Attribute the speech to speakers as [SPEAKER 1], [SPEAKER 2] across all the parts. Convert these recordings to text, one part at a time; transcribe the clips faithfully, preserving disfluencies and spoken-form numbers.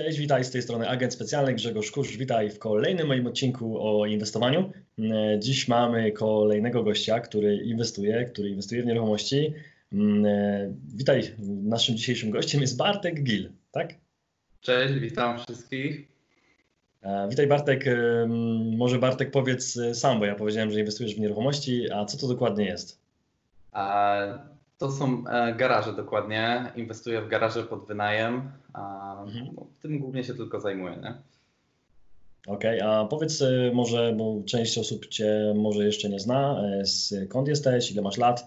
[SPEAKER 1] Cześć, witaj, z tej strony agent specjalny Grzegorz Kurz. Witaj w kolejnym moim odcinku o inwestowaniu. Dziś mamy kolejnego gościa, który inwestuje, który inwestuje w nieruchomości. Witaj, naszym dzisiejszym gościem jest Bartek Gil, tak?
[SPEAKER 2] Cześć, witam wszystkich.
[SPEAKER 1] Witaj Bartek, może Bartek powiedz sam, bo ja powiedziałem, że inwestujesz w nieruchomości, a co to dokładnie jest?
[SPEAKER 2] To są garaże dokładnie, inwestuję w garaże pod wynajem, mhm. no, tym głównie się tylko zajmuję, nie?
[SPEAKER 1] Okej, okay, a powiedz może, bo część osób Cię może jeszcze nie zna, skąd jesteś, ile masz lat?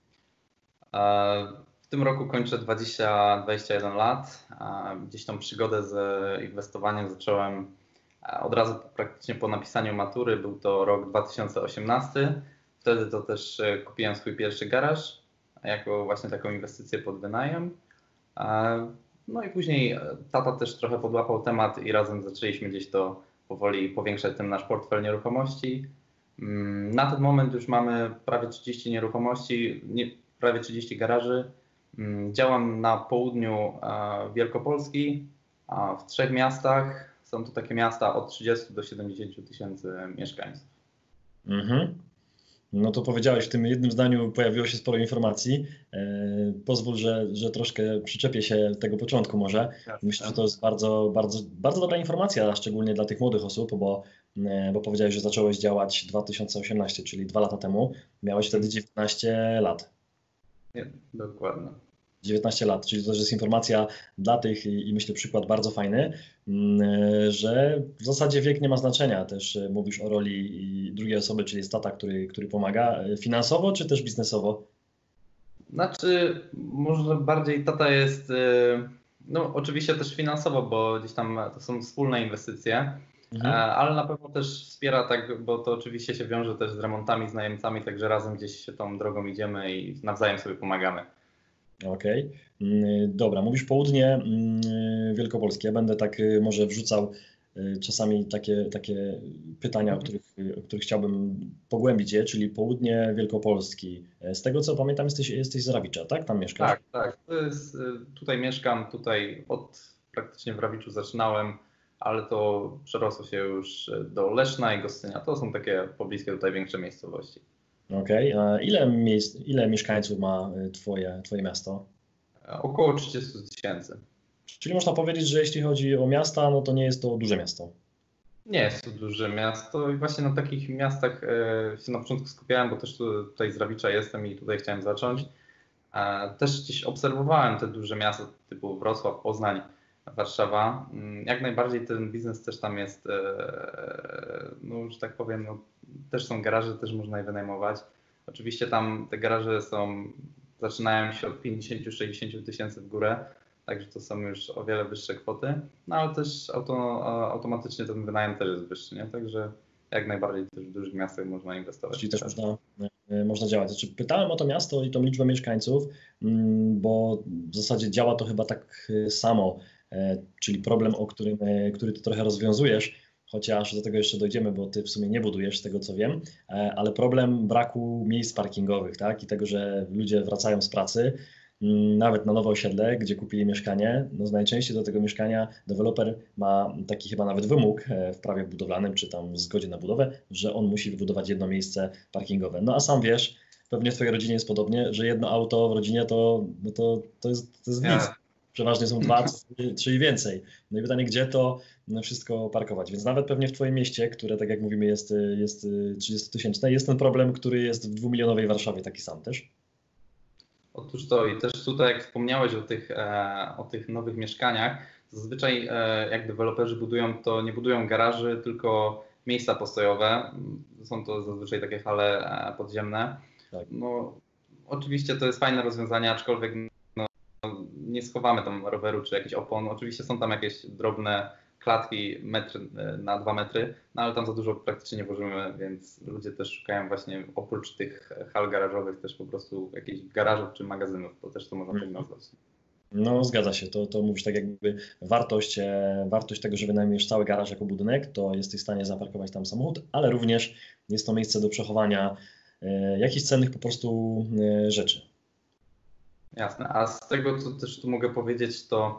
[SPEAKER 2] W tym roku kończę dwadzieścia, dwadzieścia jeden lat. Gdzieś tą przygodę z inwestowaniem zacząłem od razu praktycznie po napisaniu matury. Był to rok dwa tysiące osiemnasty. Wtedy to też kupiłem swój pierwszy garaż jako właśnie taką inwestycję pod wynajem. No i później tata też trochę podłapał temat i razem zaczęliśmy gdzieś to powoli powiększać ten nasz portfel nieruchomości. Na ten moment już mamy prawie trzydzieści nieruchomości, nie, prawie trzydzieści garaży. Działam na południu Wielkopolski, a w trzech miastach. Są to takie miasta od trzydziestu do siedemdziesięciu tysięcy mieszkańców.
[SPEAKER 1] Mhm. No to powiedziałeś, w tym jednym zdaniu pojawiło się sporo informacji. E, pozwól, że, że troszkę przyczepię się tego początku może. Jasne. Myślę, że to jest bardzo, bardzo, bardzo dobra informacja, szczególnie dla tych młodych osób, bo, e, bo powiedziałeś, że zacząłeś działać dwa tysiące osiemnasty, czyli dwa lata temu. Miałeś wtedy dziewiętnaście lat.
[SPEAKER 2] Nie, dokładnie.
[SPEAKER 1] dziewiętnaście lat, czyli to też jest informacja dla tych i, i myślę przykład bardzo fajny, że w zasadzie wiek nie ma znaczenia. Też mówisz o roli drugiej osoby, czyli jest tata, który, który pomaga finansowo czy też biznesowo?
[SPEAKER 2] Znaczy może bardziej tata jest, no oczywiście też finansowo, bo gdzieś tam to są wspólne inwestycje, mhm. ale na pewno też wspiera tak, bo to oczywiście się wiąże też z remontami, z najemcami, także razem gdzieś się tą drogą idziemy i nawzajem sobie pomagamy.
[SPEAKER 1] Okej, okay. Dobra, mówisz południe Wielkopolskie. Ja będę tak może wrzucał czasami takie, takie pytania, o których, o których chciałbym pogłębić je, czyli południe Wielkopolski. Z tego co pamiętam, jesteś, jesteś z Rawicza, tak? Tam mieszkasz?
[SPEAKER 2] Tak, tak. To jest, tutaj mieszkam, tutaj od praktycznie w Rawiczu zaczynałem, ale to przerosło się już do Leszna i Gostynia. To są takie pobliskie tutaj większe miejscowości.
[SPEAKER 1] Okej, okay. A ile miejsc, ile mieszkańców ma twoje, twoje miasto?
[SPEAKER 2] Około trzydzieści tysięcy.
[SPEAKER 1] Czyli można powiedzieć, że jeśli chodzi o miasta, no to nie jest to duże miasto.
[SPEAKER 2] Nie jest to duże miasto i właśnie na takich miastach e, się na początku skupiałem, bo też tutaj z Rawicza jestem i tutaj chciałem zacząć. E, też gdzieś obserwowałem te duże miasta typu Wrocław, Poznań, Warszawa. Jak najbardziej ten biznes też tam jest, e, no że tak powiem, no, też są garaże, też można je wynajmować. Oczywiście tam te garaże są, zaczynają się od pięćdziesięciu do sześćdziesięciu tysięcy w górę. Także to są już o wiele wyższe kwoty, no ale też auto, automatycznie ten wynajem też jest wyższy, nie? Także jak najbardziej też w dużych miastach można inwestować.
[SPEAKER 1] Czyli też można, można działać. Znaczy, pytałem o to miasto i tą liczbę mieszkańców, bo w zasadzie działa to chyba tak samo, czyli problem, o którym, który ty trochę rozwiązujesz, chociaż do tego jeszcze dojdziemy, bo ty w sumie nie budujesz, z tego co wiem, ale problem braku miejsc parkingowych, tak? I tego, że ludzie wracają z pracy, nawet na nowe osiedle, gdzie kupili mieszkanie, no najczęściej do tego mieszkania deweloper ma taki chyba nawet wymóg w prawie budowlanym, czy tam w zgodzie na budowę, że on musi wybudować jedno miejsce parkingowe. No a sam wiesz, pewnie w twojej rodzinie jest podobnie, że jedno auto w rodzinie to, no to, to jest, to jest nic. Przeważnie są dwa, trzy, trzy i więcej. No i pytanie, gdzie to wszystko parkować. Więc nawet pewnie w twoim mieście, które tak jak mówimy jest, jest trzydziestotysięczne, jest ten problem, który jest w dwumilionowej Warszawie taki sam też.
[SPEAKER 2] Otóż to i też tutaj jak wspomniałeś o tych, e, o tych nowych mieszkaniach, zazwyczaj e, jak deweloperzy budują, to nie budują garaży, tylko miejsca postojowe. Są to zazwyczaj takie hale e, podziemne. Tak. No, oczywiście to jest fajne rozwiązanie, aczkolwiek no, nie schowamy tam roweru czy jakichś opon. Oczywiście są tam jakieś drobne klatki metr na dwa metry, no ale tam za dużo praktycznie nie włożymy, więc ludzie też szukają właśnie oprócz tych hal garażowych też po prostu jakichś garażów czy magazynów, to też to można tak nazwać.
[SPEAKER 1] No zgadza się, to, to mówisz tak jakby wartość, e, wartość tego, że wynajmujesz cały garaż jako budynek, to jesteś w stanie zaparkować tam samochód, ale również jest to miejsce do przechowania e, jakichś cennych po prostu e, rzeczy.
[SPEAKER 2] Jasne, a z tego co też tu mogę powiedzieć, to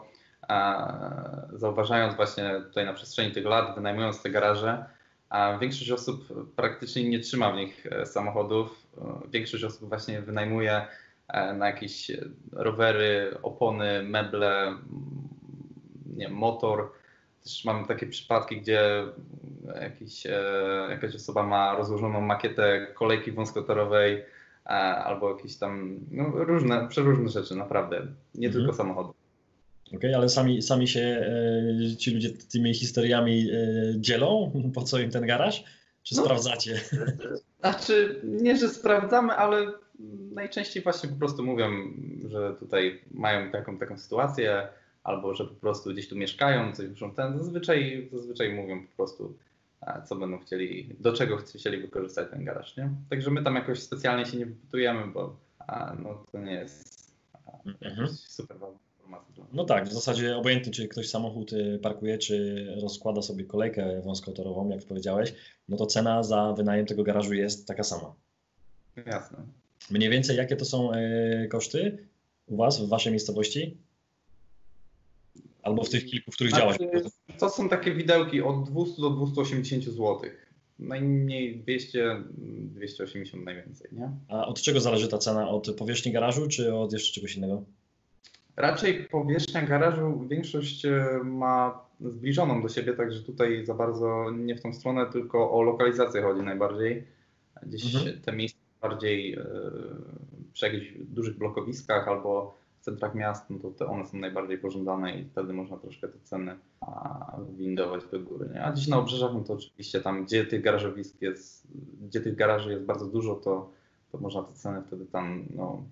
[SPEAKER 2] zauważając właśnie tutaj na przestrzeni tych lat, wynajmując te garaże, a większość osób praktycznie nie trzyma w nich samochodów. Większość osób właśnie wynajmuje na jakieś rowery, opony, meble, nie wiem, motor. Też mamy takie przypadki, gdzie jakiś, jakaś osoba ma rozłożoną makietę kolejki wąskotorowej albo jakieś tam no, różne, przeróżne rzeczy, naprawdę. Nie mhm. tylko samochody.
[SPEAKER 1] Okej, okay, ale sami, sami się e, ci ludzie tymi historiami e, dzielą? Po co im ten garaż? Czy no, sprawdzacie?
[SPEAKER 2] Znaczy, nie, że sprawdzamy, ale najczęściej właśnie po prostu mówią, że tutaj mają taką, taką sytuację, albo że po prostu gdzieś tu mieszkają, coś muszą ten. Zazwyczaj, zazwyczaj mówią po prostu, co będą chcieli, do czego chcieli wykorzystać ten garaż, nie? Także my tam jakoś specjalnie się nie wypytujemy, bo no, to nie jest mhm. super ważne.
[SPEAKER 1] No tak, w zasadzie obojętnie, czy ktoś samochód parkuje, czy rozkłada sobie kolejkę wąskotorową, jak powiedziałeś, no to cena za wynajem tego garażu jest taka sama.
[SPEAKER 2] Jasne.
[SPEAKER 1] Mniej więcej jakie to są e, koszty u Was, w Waszej miejscowości? Albo w tych kilku, w których
[SPEAKER 2] znaczy,
[SPEAKER 1] działasz?
[SPEAKER 2] To są takie widełki od dwieście do dwustu osiemdziesięciu złotych. Najmniej dwieście, dwieście osiemdziesiąt najwięcej, nie?
[SPEAKER 1] A od czego zależy ta cena? Od powierzchni garażu, czy od jeszcze czegoś innego?
[SPEAKER 2] Raczej powierzchnia garażu większość ma zbliżoną do siebie, także tutaj za bardzo nie w tą stronę, tylko o lokalizację chodzi najbardziej. Gdzieś mhm. te miejsca bardziej przy jakichś dużych blokowiskach albo w centrach miast, no to te one są najbardziej pożądane i wtedy można troszkę te ceny windować do góry. Nie? A gdzieś na obrzeżach, no to oczywiście tam, gdzie tych garażowisk jest, gdzie tych garaży jest bardzo dużo, to, to można te ceny wtedy tam, no,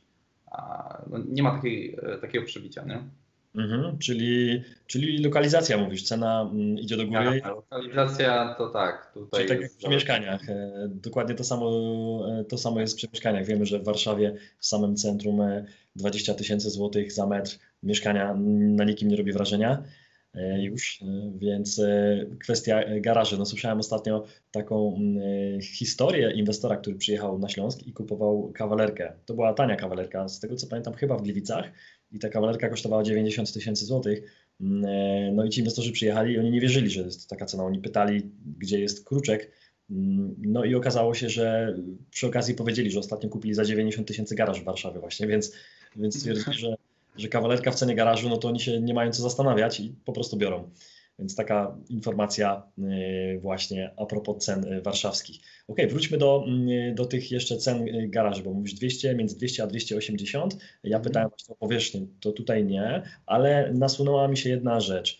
[SPEAKER 2] a, no nie ma takiej, takiego przebicia, nie?
[SPEAKER 1] Mhm, czyli, czyli lokalizacja mówisz, cena mm, idzie do góry.
[SPEAKER 2] Ja, lokalizacja to tak. Tutaj
[SPEAKER 1] czyli tak jak przy mieszkaniach. E, dokładnie to samo, e, to samo jest przy mieszkaniach. Wiemy, że w Warszawie w samym centrum e, dwadzieścia tysięcy złotych za metr mieszkania na nikim nie robi wrażenia e, już, e, więc e, kwestia garaży. No, słyszałem ostatnio taką e, historię inwestora, który przyjechał na Śląsk i kupował kawalerkę. To była tania kawalerka, z tego co pamiętam chyba w Gliwicach. I ta kawalerka kosztowała dziewięćdziesiąt tysięcy złotych. No i ci inwestorzy przyjechali i oni nie wierzyli, że jest taka cena. Oni pytali, gdzie jest kruczek. No i okazało się, że przy okazji powiedzieli, że ostatnio kupili za dziewięćdziesiąt tysięcy garaż w Warszawie właśnie, więc, więc stwierdzili, że, że kawalerka w cenie garażu, no to oni się nie mają co zastanawiać i po prostu biorą. Więc taka informacja właśnie a propos cen warszawskich. Ok, wróćmy do, do tych jeszcze cen garaży, bo mówisz dwieście, między dwieście a dwieście osiemdziesiąt. Ja pytałem właśnie o powierzchnię, to tutaj nie, ale nasunęła mi się jedna rzecz.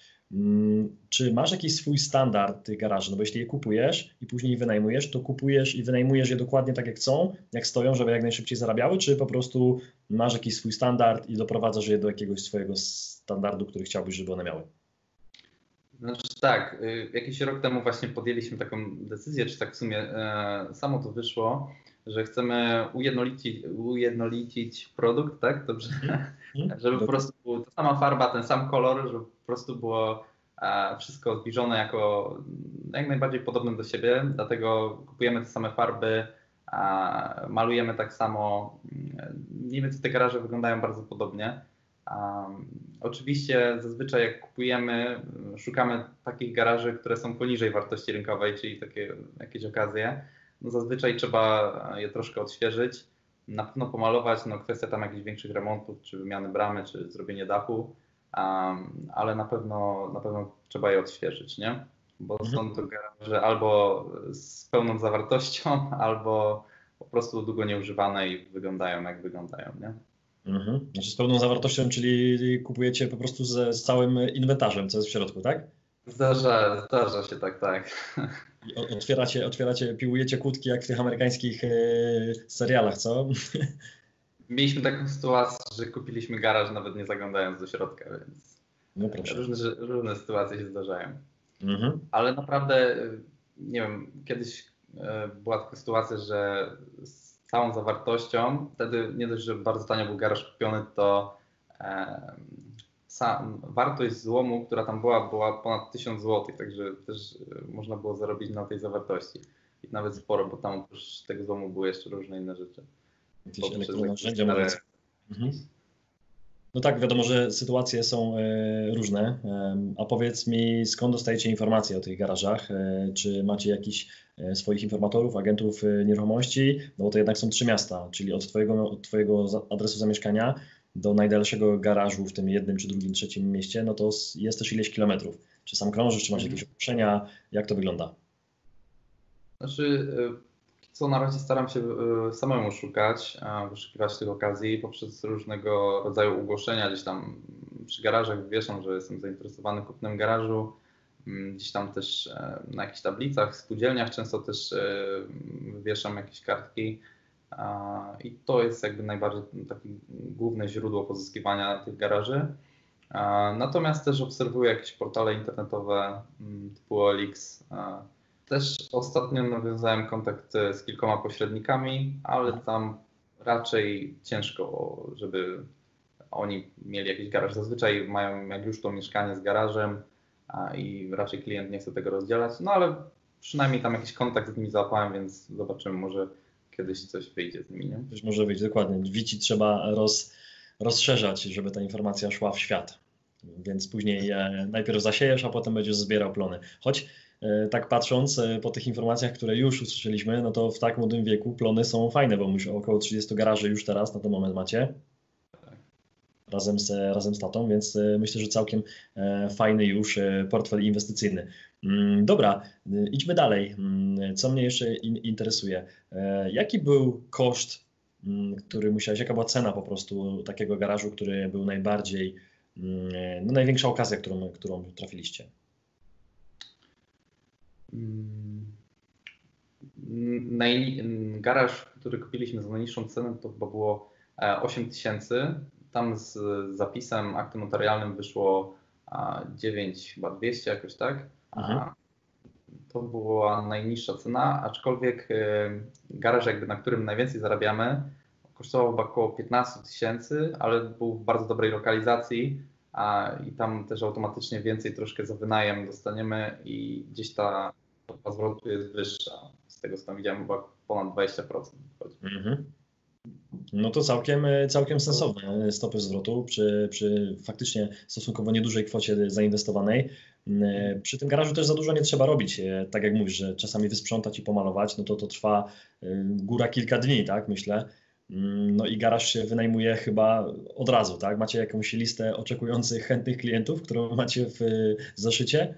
[SPEAKER 1] Czy masz jakiś swój standard tych garaży? No bo jeśli je kupujesz i później wynajmujesz, to kupujesz i wynajmujesz je dokładnie tak jak chcą, jak stoją, żeby jak najszybciej zarabiały, czy po prostu masz jakiś swój standard i doprowadzasz je do jakiegoś swojego standardu, który chciałbyś, żeby one miały?
[SPEAKER 2] Znaczy tak, jakiś rok temu właśnie podjęliśmy taką decyzję, czy tak w sumie e, samo to wyszło, że chcemy ujednolicić, ujednolicić produkt, tak? Dobrze? Mm. Żeby po prostu była ta sama farba, ten sam kolor, żeby po prostu było e, wszystko zbliżone jako jak najbardziej podobne do siebie, dlatego kupujemy te same farby, a malujemy tak samo. Mniej więcej te garaże wyglądają bardzo podobnie. Um, oczywiście zazwyczaj jak kupujemy, szukamy takich garaży, które są poniżej wartości rynkowej, czyli takie jakieś okazje. No zazwyczaj trzeba je troszkę odświeżyć, na pewno pomalować, no kwestia tam jakichś większych remontów, czy wymiany bramy, czy zrobienie dachu, um, ale na pewno, na pewno trzeba je odświeżyć, nie? Bo mhm. są to garaże albo z pełną zawartością, albo po prostu długo nieużywane i wyglądają jak wyglądają, nie?
[SPEAKER 1] Mhm. Znaczy z pełną zawartością, czyli kupujecie po prostu z, z całym inwentarzem, co jest w środku, tak?
[SPEAKER 2] Zdarza, zdarza się tak, tak.
[SPEAKER 1] I otwieracie, otwieracie, piłujecie kłódki jak w tych amerykańskich e, serialach, co?
[SPEAKER 2] Mieliśmy taką sytuację, że kupiliśmy garaż nawet nie zaglądając do środka, więc
[SPEAKER 1] no proszę.
[SPEAKER 2] Różne, różne sytuacje się zdarzają.
[SPEAKER 1] Mhm.
[SPEAKER 2] Ale naprawdę, nie wiem, kiedyś była taka sytuacja, że całą zawartością, wtedy nie dość, że bardzo tanio był garaż kupiony, to e, sam, wartość złomu, która tam była, była ponad tysiąc złotych, także też e, można było zarobić na tej zawartości. I nawet sporo, bo tam oprócz tego złomu były jeszcze różne inne rzeczy.
[SPEAKER 1] Jakieś elektroniczne narzędzia. Mhm. No tak, wiadomo, że sytuacje są e, różne. E, a powiedz mi, skąd dostajecie informacje o tych garażach? E, czy macie jakichś e, swoich informatorów, agentów e, nieruchomości? No bo to jednak są trzy miasta, czyli od twojego, od twojego za- adresu zamieszkania do najdalszego garażu w tym jednym, czy drugim, trzecim mieście, no to s- jest też ileś kilometrów. Czy sam krążysz, czy masz jakieś
[SPEAKER 2] Mhm.
[SPEAKER 1] ogłoszenia? Jak to wygląda?
[SPEAKER 2] Znaczy, y, co na razie staram się y, samemu szukać, a wyszukiwać tych okazji poprzez różnego rodzaju ogłoszenia. Gdzieś tam przy garażach wieszam, że jestem zainteresowany kupnem garażu. Mm, Gdzieś tam też e, na jakichś tablicach, spółdzielniach często też e, wieszam jakieś kartki. A, I to jest jakby najbardziej takie główne źródło pozyskiwania tych garaży. A, Natomiast też obserwuję jakieś portale internetowe mm, typu O L X. A, Też ostatnio nawiązałem kontakt e, z kilkoma pośrednikami, ale tam raczej ciężko, żeby oni mieli jakiś garaż. Zazwyczaj mają jak już to mieszkanie z garażem a, i raczej klient nie chce tego rozdzielać. No ale przynajmniej tam jakiś kontakt z nimi załapałem, więc zobaczymy, może kiedyś coś wyjdzie z nimi, nie?
[SPEAKER 1] Coś może być, dokładnie. Wici trzeba roz, rozszerzać, żeby ta informacja szła w świat. Więc później e, najpierw zasiejesz, a potem będziesz zbierał plony. Choć e, tak patrząc e, po tych informacjach, które już usłyszeliśmy, no to w tak młodym wieku plony są fajne, bo już około trzydziestu garaży już teraz na ten moment macie razem z, razem z tatą, więc e, myślę, że całkiem e, fajny już e, portfel inwestycyjny. Mm, Dobra, y, idźmy dalej. Mm, Co mnie jeszcze in, interesuje? E, Jaki był koszt, mm, który musiałeś, jaka była cena po prostu takiego garażu, który był najbardziej, mm, e, no największa okazja, którą, którą trafiliście?
[SPEAKER 2] Mm, Naj, garaż, który kupiliśmy za najniższą cenę, to chyba było e, osiem tysięcy. Tam z zapisem, aktem notarialnym wyszło a, dziewięć, chyba dwieście jakoś tak.
[SPEAKER 1] Mhm.
[SPEAKER 2] A, To była najniższa cena, aczkolwiek e, garaż, jakby, na którym najwięcej zarabiamy, kosztował chyba około piętnaście tysięcy, ale był w bardzo dobrej lokalizacji a, i tam też automatycznie więcej troszkę za wynajem dostaniemy i gdzieś ta stopa zwrotu jest wyższa. Z tego co tam widziałem, chyba ponad dwadzieścia procent.
[SPEAKER 1] Mhm. No to całkiem, e, całkiem sensowne stopy zwrotu przy, przy faktycznie stosunkowo niedużej kwocie zainwestowanej. E, Przy tym garażu też za dużo nie trzeba robić. E, Tak jak mówisz, że czasami wysprzątać i pomalować, no to to trwa e, góra kilka dni, tak myślę. Mm, No i garaż się wynajmuje chyba od razu, tak? Macie jakąś listę oczekujących chętnych klientów, którą macie w zaszycie?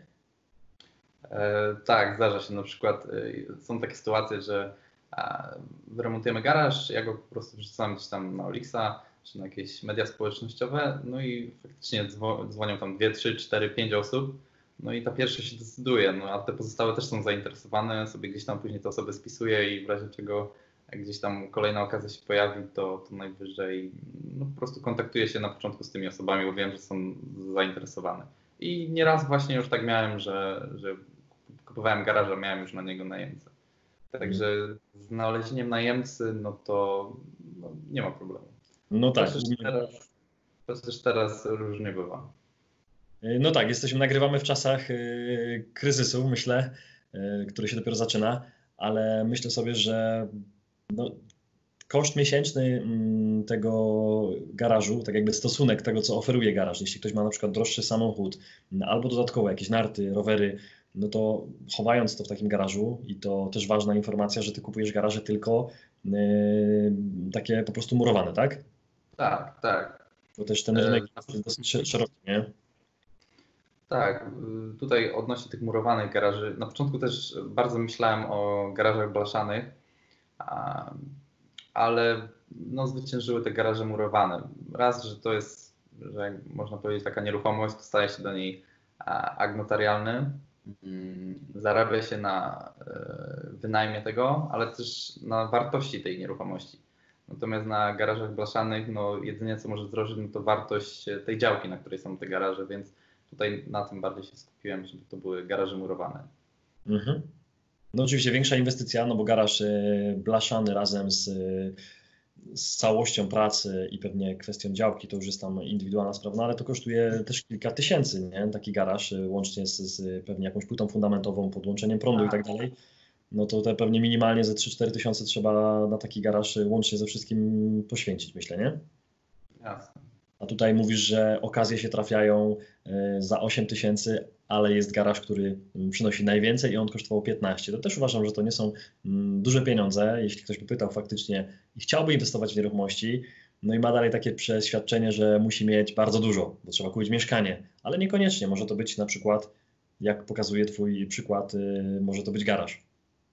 [SPEAKER 2] E, tak, zdarza się na przykład, e, są takie sytuacje, że e, wyremontujemy garaż, ja go po prostu wrzucam gdzieś tam na Olixa, czy na jakieś media społecznościowe, no i faktycznie dzwo- dzwonią tam dwie, trzy, cztery, pięć osób, no i ta pierwsza się decyduje, no a te pozostałe też są zainteresowane, sobie gdzieś tam później te osoby spisuję i w razie czego jak gdzieś tam kolejna okazja się pojawi, to, to najwyżej no, po prostu kontaktuję się na początku z tymi osobami, bo wiem, że są zainteresowane. I nieraz właśnie już tak miałem, że, że kupowałem garaż, a miałem już na niego najemcę. Także z znalezieniem najemcy, no to no, nie ma problemu.
[SPEAKER 1] No tak.
[SPEAKER 2] Chociaż teraz, chociaż teraz różnie bywa.
[SPEAKER 1] No tak, jesteśmy, nagrywamy w czasach e, kryzysu, myślę, e, który się dopiero zaczyna, ale myślę sobie, że no, koszt miesięczny mm, tego garażu, tak jakby stosunek tego, co oferuje garaż, jeśli ktoś ma na przykład droższy samochód mm, albo dodatkowo jakieś narty, rowery, no to chowając to w takim garażu i to też ważna informacja, że ty kupujesz garaże tylko e, takie po prostu murowane, tak?
[SPEAKER 2] Tak, tak.
[SPEAKER 1] Bo też ten
[SPEAKER 2] E,
[SPEAKER 1] rynek jest dosyć szy- szeroki, nie?
[SPEAKER 2] tak, y, tutaj odnośnie tych murowanych garaży, na początku też bardzo myślałem o garażach blaszanych, a, ale no, zwyciężyły te garaże murowane. Raz, że to jest, że jak można powiedzieć, taka nieruchomość, dostaje się do niej a, akt notarialny, mm, zarabia się na e, wynajmie tego, ale też na wartości tej nieruchomości. Natomiast na garażach blaszanych, no jedynie co może zdrożyć, no to wartość tej działki, na której są te garaże, więc tutaj na tym bardziej się skupiłem, żeby to były garaże murowane.
[SPEAKER 1] Mhm. No oczywiście większa inwestycja, no bo garaż e, blaszany razem z, e, z całością pracy i pewnie kwestią działki to już jest tam indywidualna sprawa, no ale to kosztuje też kilka tysięcy, nie? Taki garaż, e, łącznie z, z pewnie jakąś płytą fundamentową, podłączeniem prądu i tak dalej. No to te pewnie minimalnie ze trzy cztery tysiące trzeba na taki garaż e, łącznie ze wszystkim poświęcić, myślę, nie?
[SPEAKER 2] Jasne.
[SPEAKER 1] A tutaj mówisz, że okazje się trafiają za osiem tysięcy, ale jest garaż, który przynosi najwięcej i on kosztował piętnaście. To też uważam, że to nie są duże pieniądze. Jeśli ktoś by pytał faktycznie i chciałby inwestować w nieruchomości, no i ma dalej takie przeświadczenie, że musi mieć bardzo dużo, bo trzeba kupić mieszkanie, ale niekoniecznie. Może to być na przykład, jak pokazuje Twój przykład, może to być garaż.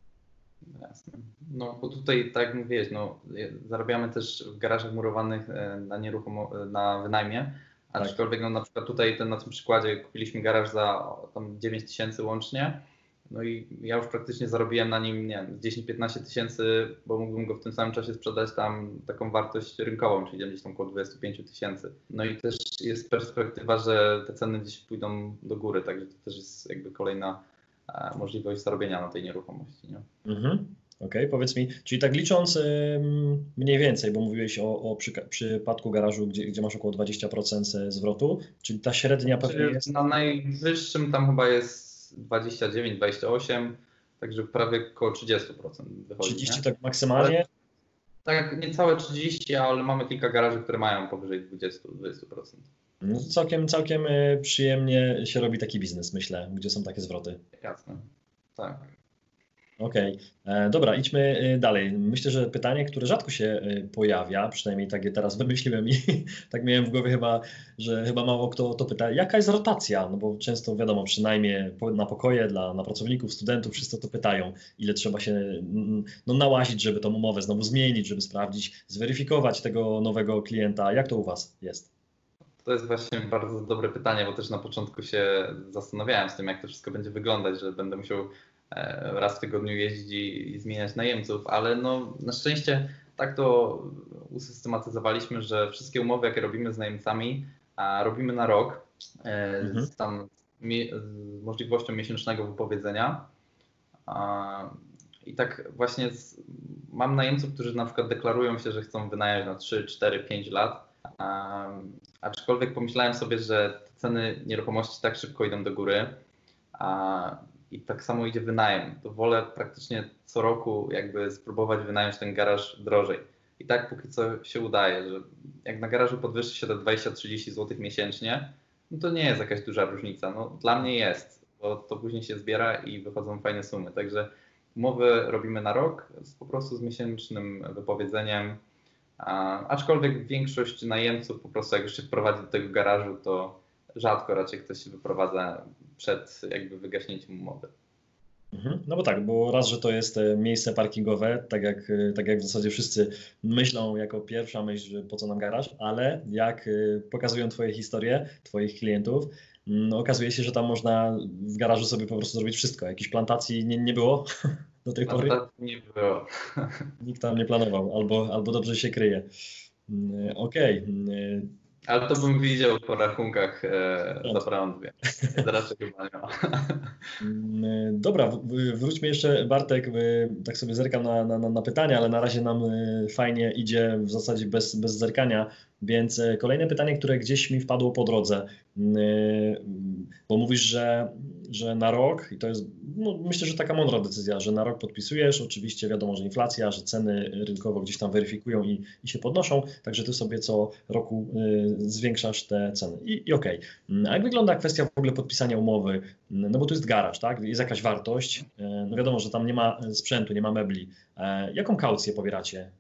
[SPEAKER 2] Jasne. No bo tutaj, tak jak mówiłeś, no, zarabiamy też w garażach murowanych na nieruchomo, na wynajmie, aczkolwiek no, na przykład tutaj ten, na tym przykładzie kupiliśmy garaż za tam dziewięć tysięcy łącznie, no i ja już praktycznie zarobiłem na nim, nie wiem, dziesięć piętnaście tysięcy, bo mógłbym go w tym samym czasie sprzedać tam taką wartość rynkową, czyli gdzieś tam około dwadzieścia pięć tysięcy. No i też jest perspektywa, że te ceny gdzieś pójdą do góry, także to też jest jakby kolejna e, możliwość zarobienia na tej nieruchomości. Nie?
[SPEAKER 1] Mhm. Okej, okay, powiedz mi, czyli tak licząc ym, mniej więcej, bo mówiłeś o, o przy, przypadku garażu, gdzie, gdzie masz około dwadzieścia procent zwrotu, czyli ta średnia pewnie jest...
[SPEAKER 2] Na najwyższym tam chyba jest dwadzieścia dziewięć dwadzieścia osiem, także prawie około trzydzieści procent wychodzi.
[SPEAKER 1] trzydzieści
[SPEAKER 2] nie?
[SPEAKER 1] tak maksymalnie?
[SPEAKER 2] Tak, niecałe trzydzieści, ale mamy kilka garaży, które mają powyżej dwadzieścia procent.
[SPEAKER 1] No, całkiem, całkiem przyjemnie się robi taki biznes, myślę, gdzie są takie zwroty.
[SPEAKER 2] Jasne, tak.
[SPEAKER 1] Okej, okay. Dobra, idźmy dalej. Myślę, że pytanie, które rzadko się pojawia, przynajmniej tak je teraz wymyśliłem i tak miałem w głowie chyba, że chyba mało kto to pyta, jaka jest rotacja? No bo często wiadomo, przynajmniej na pokoje dla na pracowników, studentów, wszyscy to pytają, ile trzeba się no, nałazić, żeby tą umowę znowu zmienić, żeby sprawdzić, zweryfikować tego nowego klienta. Jak to u Was jest?
[SPEAKER 2] To jest właśnie bardzo dobre pytanie, bo też na początku się zastanawiałem z tym, jak to wszystko będzie wyglądać, że będę musiał raz w tygodniu jeździć i zmieniać najemców, ale no, na szczęście tak to usystematyzowaliśmy, że wszystkie umowy, jakie robimy z najemcami, a robimy na rok, mhm. z, tam, z możliwością miesięcznego wypowiedzenia. A, I tak właśnie z, mam najemców, którzy na przykład deklarują się, że chcą wynająć na trzy, cztery, pięć lat, a, aczkolwiek pomyślałem sobie, że te ceny nieruchomości tak szybko idą do góry, a i tak samo idzie wynajem, to wolę praktycznie co roku jakby spróbować wynająć ten garaż drożej. I tak póki co się udaje, że jak na garażu podwyższy się te dwadzieścia trzydzieści złotych miesięcznie, no to nie jest jakaś duża różnica. No, dla mnie jest, bo to później się zbiera i wychodzą fajne sumy. Także umowy robimy na rok, z, po prostu z miesięcznym wypowiedzeniem, a, aczkolwiek większość najemców po prostu jak już się wprowadzi do tego garażu, to rzadko raczej ktoś się wyprowadza przed jakby wygaśnięciem umowy.
[SPEAKER 1] No bo tak, bo raz, że to jest miejsce parkingowe, tak jak, tak jak w zasadzie wszyscy myślą jako pierwsza myśl, że po co nam garaż, ale jak pokazują Twoje historie, Twoich klientów, no okazuje się, że tam można w garażu sobie po prostu zrobić wszystko. Jakiejś plantacji nie, nie było do tej pory?
[SPEAKER 2] Nie było.
[SPEAKER 1] Nikt tam nie planował, albo, albo dobrze się kryje. Okej. Okay.
[SPEAKER 2] Ale to bym widział po rachunkach e, za prąd, więc raczej chyba nie ma.
[SPEAKER 1] Dobra, wróćmy jeszcze, Bartek, tak sobie zerkam na, na, na pytania, ale na razie nam fajnie idzie w zasadzie bez, bez zerkania, więc kolejne pytanie, które gdzieś mi wpadło po drodze, bo mówisz, że, że na rok, i to jest, no, myślę, że taka mądra decyzja, że na rok podpisujesz, oczywiście wiadomo, że inflacja, że ceny rynkowo gdzieś tam weryfikują i, i się podnoszą, także ty sobie co roku y, zwiększasz te ceny i, i okej. Okay. A jak wygląda kwestia w ogóle podpisania umowy? No bo to jest garaż, tak? Jest jakaś wartość, no wiadomo, że tam nie ma sprzętu, nie ma mebli. Jaką kaucję pobieracie?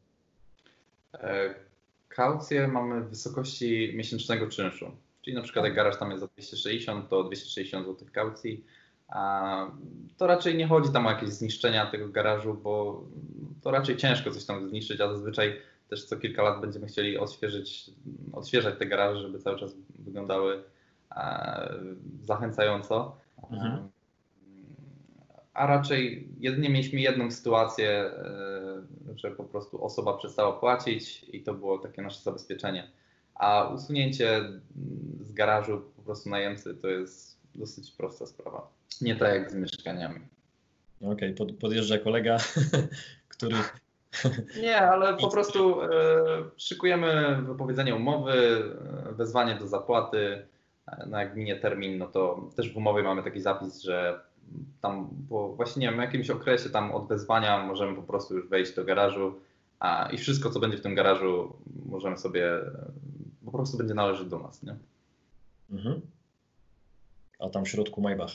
[SPEAKER 2] Kaucję mamy w wysokości miesięcznego czynszu. Czyli na przykład jak garaż tam jest za dwieście sześćdziesiąt, to dwieście sześćdziesiąt złotych kaucji. A to raczej nie chodzi tam o jakieś zniszczenia tego garażu, bo to raczej ciężko coś tam zniszczyć, a zazwyczaj też co kilka lat będziemy chcieli odświeżyć, odświeżać te garaże, żeby cały czas wyglądały e, zachęcająco. Mhm. A raczej jedynie mieliśmy jedną sytuację, e, że po prostu osoba przestała płacić i to było takie nasze zabezpieczenie. A usunięcie z garażu po prostu najemcy to jest dosyć prosta sprawa. Nie tak jak z mieszkaniami.
[SPEAKER 1] Okej, okay, pod, podjeżdża kolega, który...
[SPEAKER 2] Nie, ale po prostu e, szykujemy wypowiedzenie umowy, wezwanie do zapłaty. No jak minie termin, no to też w umowie mamy taki zapis, że tam po właśnie nie wiem, jakimś okresie tam od wezwania możemy po prostu już wejść do garażu a, i wszystko, co będzie w tym garażu, możemy sobie po prostu będzie należeć do nas, nie?
[SPEAKER 1] Mhm. A tam w środku Maybach.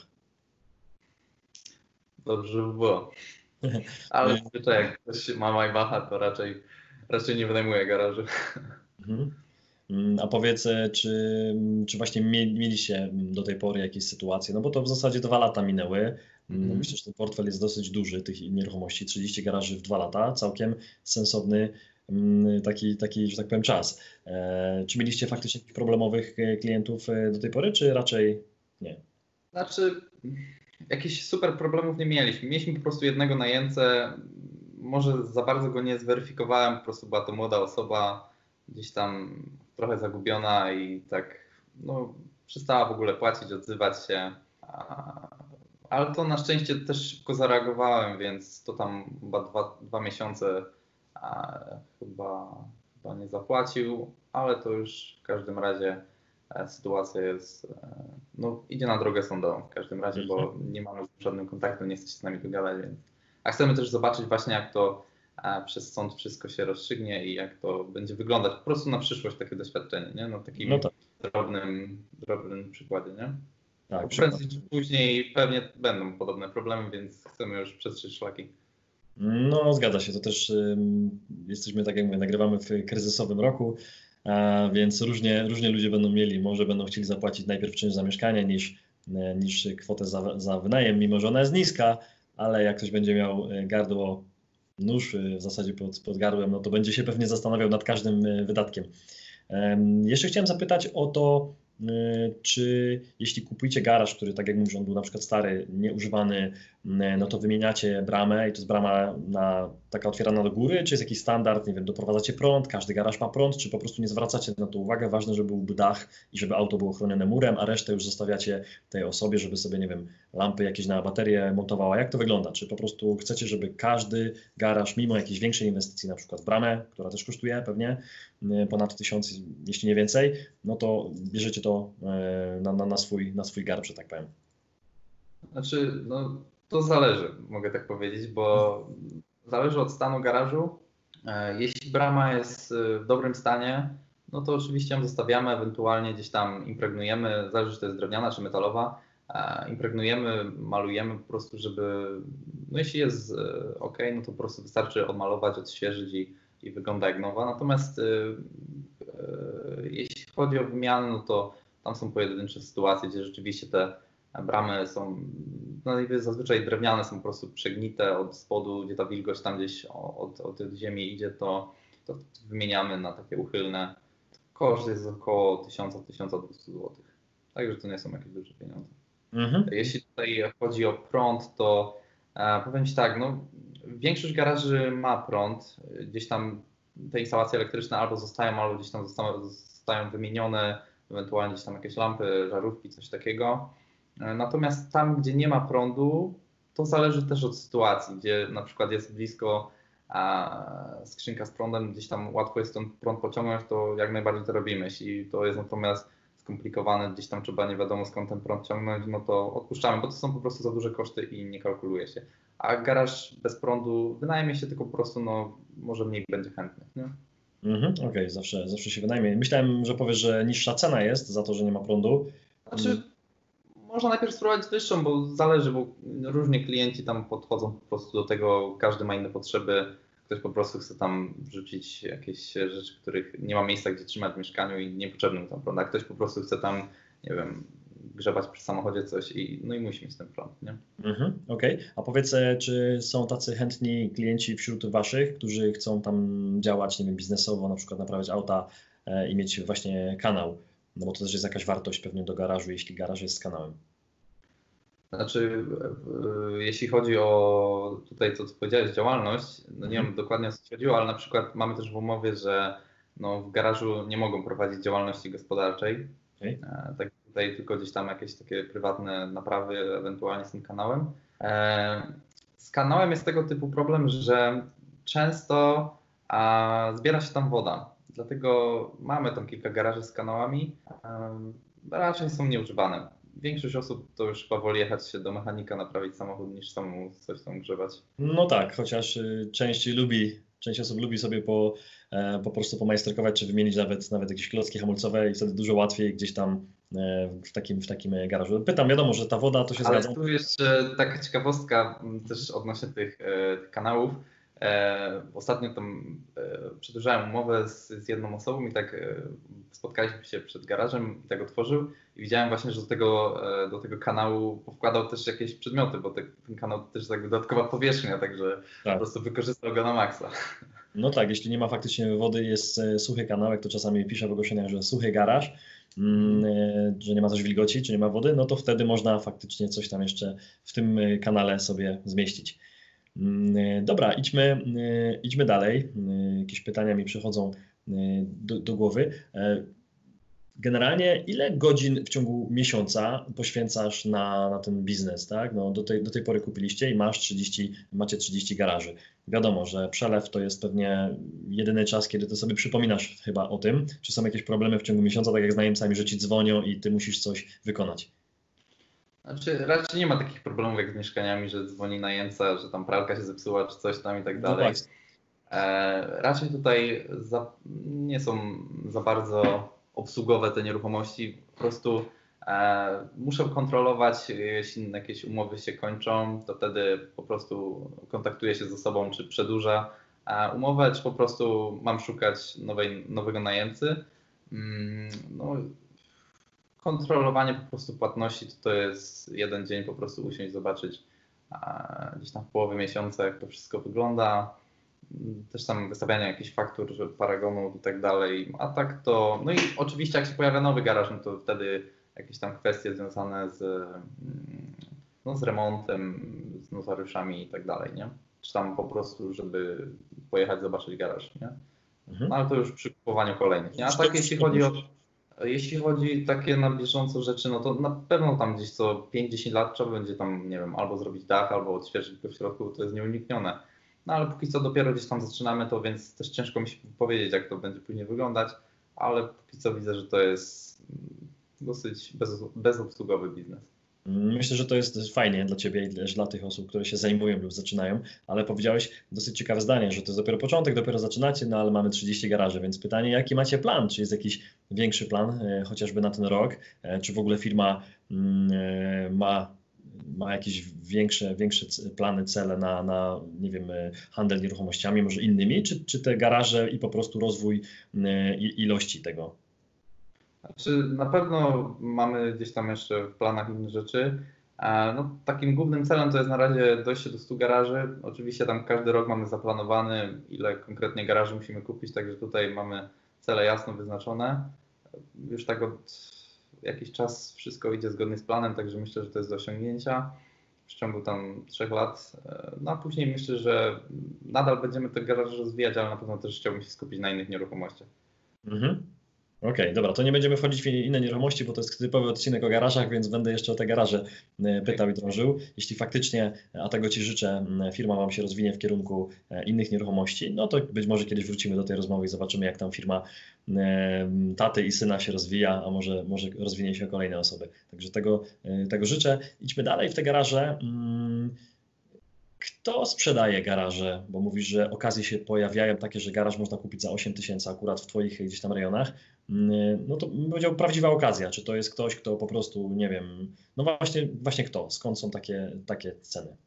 [SPEAKER 2] Dobrze by było. Ale zwyczaj, jak ktoś ma Maybacha, to raczej, raczej nie wynajmuje garażu.
[SPEAKER 1] Mhm. A powiedz, czy, czy właśnie mieliście do tej pory jakieś sytuacje, no bo to w zasadzie dwa lata minęły. Mm. Myślę, że ten portfel jest dosyć duży, tych nieruchomości, trzydzieści garaży w dwa lata, całkiem sensowny taki, taki, że tak powiem, czas. Czy mieliście faktycznie jakichś problemowych klientów do tej pory, czy raczej nie?
[SPEAKER 2] Znaczy, jakichś super problemów nie mieliśmy. Mieliśmy po prostu jednego najemcę, może za bardzo go nie zweryfikowałem, po prostu była to młoda osoba, gdzieś tam trochę zagubiona i tak no, przestała w ogóle płacić, odzywać się. Ale to na szczęście też szybko zareagowałem, więc to tam chyba dwa, dwa miesiące chyba, chyba nie zapłacił, ale to już w każdym razie sytuacja jest, no idzie na drogę sądową w każdym razie, bo nie mamy żadnym kontaktu, nie chce się z nami dogadać, więc a chcemy też zobaczyć właśnie, jak to przez sąd wszystko się rozstrzygnie i jak to będzie wyglądać po prostu na przyszłość takie doświadczenie, nie? No takim no tak. drobnym, drobnym przykładzie, nie? Tak, prędzej czy później pewnie będą podobne problemy, więc chcemy już przetrzeć szlaki.
[SPEAKER 1] No zgadza się, to też y, jesteśmy, tak jak mówię, nagrywamy w kryzysowym roku, a więc różnie, różnie ludzie będą mieli, może będą chcieli zapłacić najpierw czynsz za mieszkanie niż, niż kwotę za, za wynajem, mimo że ona jest niska, ale jak ktoś będzie miał gardło, nóż w zasadzie pod, pod gardłem, no to będzie się pewnie zastanawiał nad każdym wydatkiem. Jeszcze chciałem zapytać o to, czy jeśli kupujecie garaż, który, tak jak mówisz, on był na przykład stary, nieużywany, no to wymieniacie bramę i to jest brama na, taka otwierana do góry, czy jest jakiś standard, nie wiem, doprowadzacie prąd, każdy garaż ma prąd, czy po prostu nie zwracacie na to uwagę, ważne, żeby byłby dach i żeby auto było chronione murem, a resztę już zostawiacie tej osobie, żeby sobie, nie wiem, lampy jakieś na baterię montowała. Jak to wygląda? Czy po prostu chcecie, żeby każdy garaż, mimo jakiejś większej inwestycji, na przykład w bramę, która też kosztuje pewnie ponad tysiąc, jeśli nie więcej, no to bierzecie to na, na, na, swój, na swój garb, że tak powiem?
[SPEAKER 2] Znaczy, no to zależy, mogę tak powiedzieć, bo zależy od stanu garażu. Jeśli brama jest w dobrym stanie, no to oczywiście ją zostawiamy, ewentualnie gdzieś tam impregnujemy, zależy, czy to jest drewniana czy metalowa, impregnujemy, malujemy po prostu, żeby, no jeśli jest ok, no to po prostu wystarczy odmalować, odświeżyć i, i wygląda jak nowa. Natomiast yy, yy, jeśli chodzi o wymianę, no to tam są pojedyncze sytuacje, gdzie rzeczywiście te bramy są, no zazwyczaj drewniane, są po prostu przegnite od spodu, gdzie ta wilgoć tam gdzieś od, od ziemi idzie, to, to wymieniamy na takie uchylne. Koszt jest około tysiąc do tysiąca dwustu złotych. Także to nie są jakieś duże pieniądze. Mhm. Jeśli tutaj chodzi o prąd, to e, powiem Ci tak, no, większość garaży ma prąd. Gdzieś tam te instalacje elektryczne albo zostają, albo gdzieś tam zostają, zostają wymienione, ewentualnie gdzieś tam jakieś lampy, żarówki, coś takiego. Natomiast tam, gdzie nie ma prądu, to zależy też od sytuacji, gdzie na przykład jest blisko a, skrzynka z prądem, gdzieś tam łatwo jest ten prąd pociągnąć, to jak najbardziej to robimy. Jeśli to jest natomiast skomplikowane, gdzieś tam trzeba nie wiadomo skąd ten prąd ciągnąć, no to odpuszczamy, bo to są po prostu za duże koszty i nie kalkuluje się. A garaż bez prądu wynajmie się, tylko po prostu no, może mniej będzie chętnych. Nie?
[SPEAKER 1] Mhm, okej, okay, zawsze, zawsze się wynajmie. Myślałem, że powiesz, że niższa cena jest za to, że nie ma prądu.
[SPEAKER 2] Znaczy, można najpierw spróbować wyższą, bo zależy, bo różni klienci tam podchodzą po prostu do tego, każdy ma inne potrzeby. Ktoś po prostu chce tam wrzucić jakieś rzeczy, których nie ma miejsca, gdzie trzymać w mieszkaniu i niepotrzebny mu tam prąd, a ktoś po prostu chce tam, nie wiem, grzebać przy samochodzie coś i no i musi mieć ten prąd, nie?
[SPEAKER 1] Mhm, okej. Okay. A powiedz, czy są tacy chętni klienci wśród waszych, którzy chcą tam działać, nie wiem, biznesowo, na przykład naprawiać auta e, i mieć właśnie kanał? No bo to też jest jakaś wartość pewnie do garażu, jeśli garaż jest z kanałem.
[SPEAKER 2] Znaczy, jeśli chodzi o tutaj to, co powiedziałeś, działalność, no nie wiem mhm. dokładnie o co chodziło, ale na przykład mamy też w umowie, że no w garażu nie mogą prowadzić działalności gospodarczej. Okay. Tak tutaj tylko gdzieś tam jakieś takie prywatne naprawy, ewentualnie z tym kanałem. Z kanałem jest tego typu problem, że często a, zbiera się tam woda. Dlatego mamy tam kilka garaży z kanałami. Raczej są nieużywane. Większość osób to już chyba woli jechać się do mechanika, naprawić samochód, niż samemu coś tam grzebać.
[SPEAKER 1] No tak, chociaż część lubi, Część osób lubi sobie po, e, po prostu pomajsterkować, czy wymienić nawet, nawet jakieś klocki hamulcowe i wtedy dużo łatwiej gdzieś tam e, w takim, w takim garażu. Pytam, wiadomo, że ta woda to się
[SPEAKER 2] Ale
[SPEAKER 1] zgadza.
[SPEAKER 2] tu jeszcze taka ciekawostka też odnośnie tych, e, tych kanałów. E, ostatnio tam e, przedłużałem umowę z, z jedną osobą i tak e, spotkaliśmy się przed garażem i tak otworzył i widziałem właśnie, że do tego, e, do tego kanału wkładał też jakieś przedmioty, bo te, ten kanał to też jakby dodatkowa powierzchnia, także
[SPEAKER 1] Tak.
[SPEAKER 2] po prostu wykorzystał go na maksa.
[SPEAKER 1] No tak, jeśli nie ma faktycznie wody, jest e, suchy kanał, jak to czasami pisze w ogłoszeniach, że suchy garaż, mm, e, że nie ma też wilgoci, czy nie ma wody, no to wtedy można faktycznie coś tam jeszcze w tym e, kanale sobie zmieścić. Mm, e, Dobra, idźmy, e, idźmy dalej. E, Jakieś pytania mi przychodzą e, do, do głowy. E, Generalnie ile godzin w ciągu miesiąca poświęcasz na, na ten biznes, tak? No, do, tej, do tej pory kupiliście i masz trzydzieści, macie trzydzieści garaży. Wiadomo, że przelew to jest pewnie jedyny czas, kiedy ty sobie przypominasz chyba o tym, czy są jakieś problemy w ciągu miesiąca, tak jak z najemcami, że ci dzwonią i ty musisz coś wykonać.
[SPEAKER 2] Znaczy, raczej nie ma takich problemów jak z mieszkaniami, że dzwoni najemca, że tam pralka się zepsuła, czy coś tam i tak
[SPEAKER 1] No
[SPEAKER 2] dalej.
[SPEAKER 1] właśnie.
[SPEAKER 2] E, raczej tutaj za, nie są za bardzo obsługowe te nieruchomości. Po prostu e, muszę kontrolować, jeśli jakieś umowy się kończą, to wtedy po prostu kontaktuję się z osobą, czy przedłuża e, umowę, czy po prostu mam szukać nowej, nowego najemcy. Mm, no, kontrolowanie po prostu płatności to, to jest jeden dzień, po prostu usiąść, zobaczyć e, gdzieś tam w połowie miesiąca, jak to wszystko wygląda. Też tam wystawianie jakichś faktur, że paragonów i tak dalej, a tak to, no i oczywiście jak się pojawia nowy garaż, no to wtedy jakieś tam kwestie związane z, no, z remontem, z notariuszami i tak dalej, nie? Czy tam po prostu, żeby pojechać zobaczyć garaż, nie?
[SPEAKER 1] Mhm.
[SPEAKER 2] No ale to już przy kupowaniu kolejnych, nie? A tak jeśli chodzi o, jeśli chodzi takie na bieżąco rzeczy, no to na pewno tam gdzieś co pięć dziesięć lat trzeba będzie tam, nie wiem, albo zrobić dach, albo odświeżyć go w środku, to jest nieuniknione. No ale póki co dopiero gdzieś tam zaczynamy to, więc też ciężko mi się powiedzieć, jak to będzie później wyglądać, ale póki co widzę, że to jest dosyć bez, bezobsługowy biznes.
[SPEAKER 1] Myślę, że to jest fajnie dla Ciebie i też dla tych osób, które się zajmują lub zaczynają, ale powiedziałeś dosyć ciekawe zdanie, że to jest dopiero początek, dopiero zaczynacie, no ale mamy trzydzieści garaży, więc pytanie, jaki macie plan? Czy jest jakiś większy plan, e, chociażby na ten rok? E, czy w ogóle firma mm, e, ma, ma jakieś większe, większe c- plany, cele na, na, nie wiem, e, handel nieruchomościami, może innymi, czy, czy te garaże i po prostu rozwój e, i- ilości tego?
[SPEAKER 2] Znaczy, na pewno mamy gdzieś tam jeszcze w planach inne rzeczy. E, No, takim głównym celem to jest na razie dojście do stu garaży. Oczywiście tam każdy rok mamy zaplanowany, ile konkretnie garaży musimy kupić, także tutaj mamy cele jasno wyznaczone. Już tak od jakiś czas wszystko idzie zgodnie z planem, także myślę, że to jest do osiągnięcia w ciągu tam trzech lat. E, No a później myślę, że nadal będziemy te garaże rozwijać, ale na pewno też chciałbym się skupić na innych nieruchomościach.
[SPEAKER 1] Mhm. Okej, dobra, to nie będziemy wchodzić w inne nieruchomości, bo to jest typowy odcinek o garażach, więc będę jeszcze o te garaże e, pytał i drążył. Jeśli faktycznie, a tego Ci życzę, m, firma Wam się rozwinie w kierunku e, innych nieruchomości, no to być może kiedyś wrócimy do tej rozmowy i zobaczymy, jak tam firma e, taty i syna się rozwija, a może, może rozwinie się kolejne osoby. Także tego, e, tego życzę. Idźmy dalej w te garaże. Mm, Kto sprzedaje garaże? Bo mówisz, że okazje się pojawiają takie, że garaż można kupić za osiem tysięcy akurat w Twoich gdzieś tam rejonach. Mm, No to bym powiedział prawdziwa okazja. Czy to jest ktoś, kto po prostu, nie wiem, no właśnie, właśnie kto? Skąd są takie, takie ceny?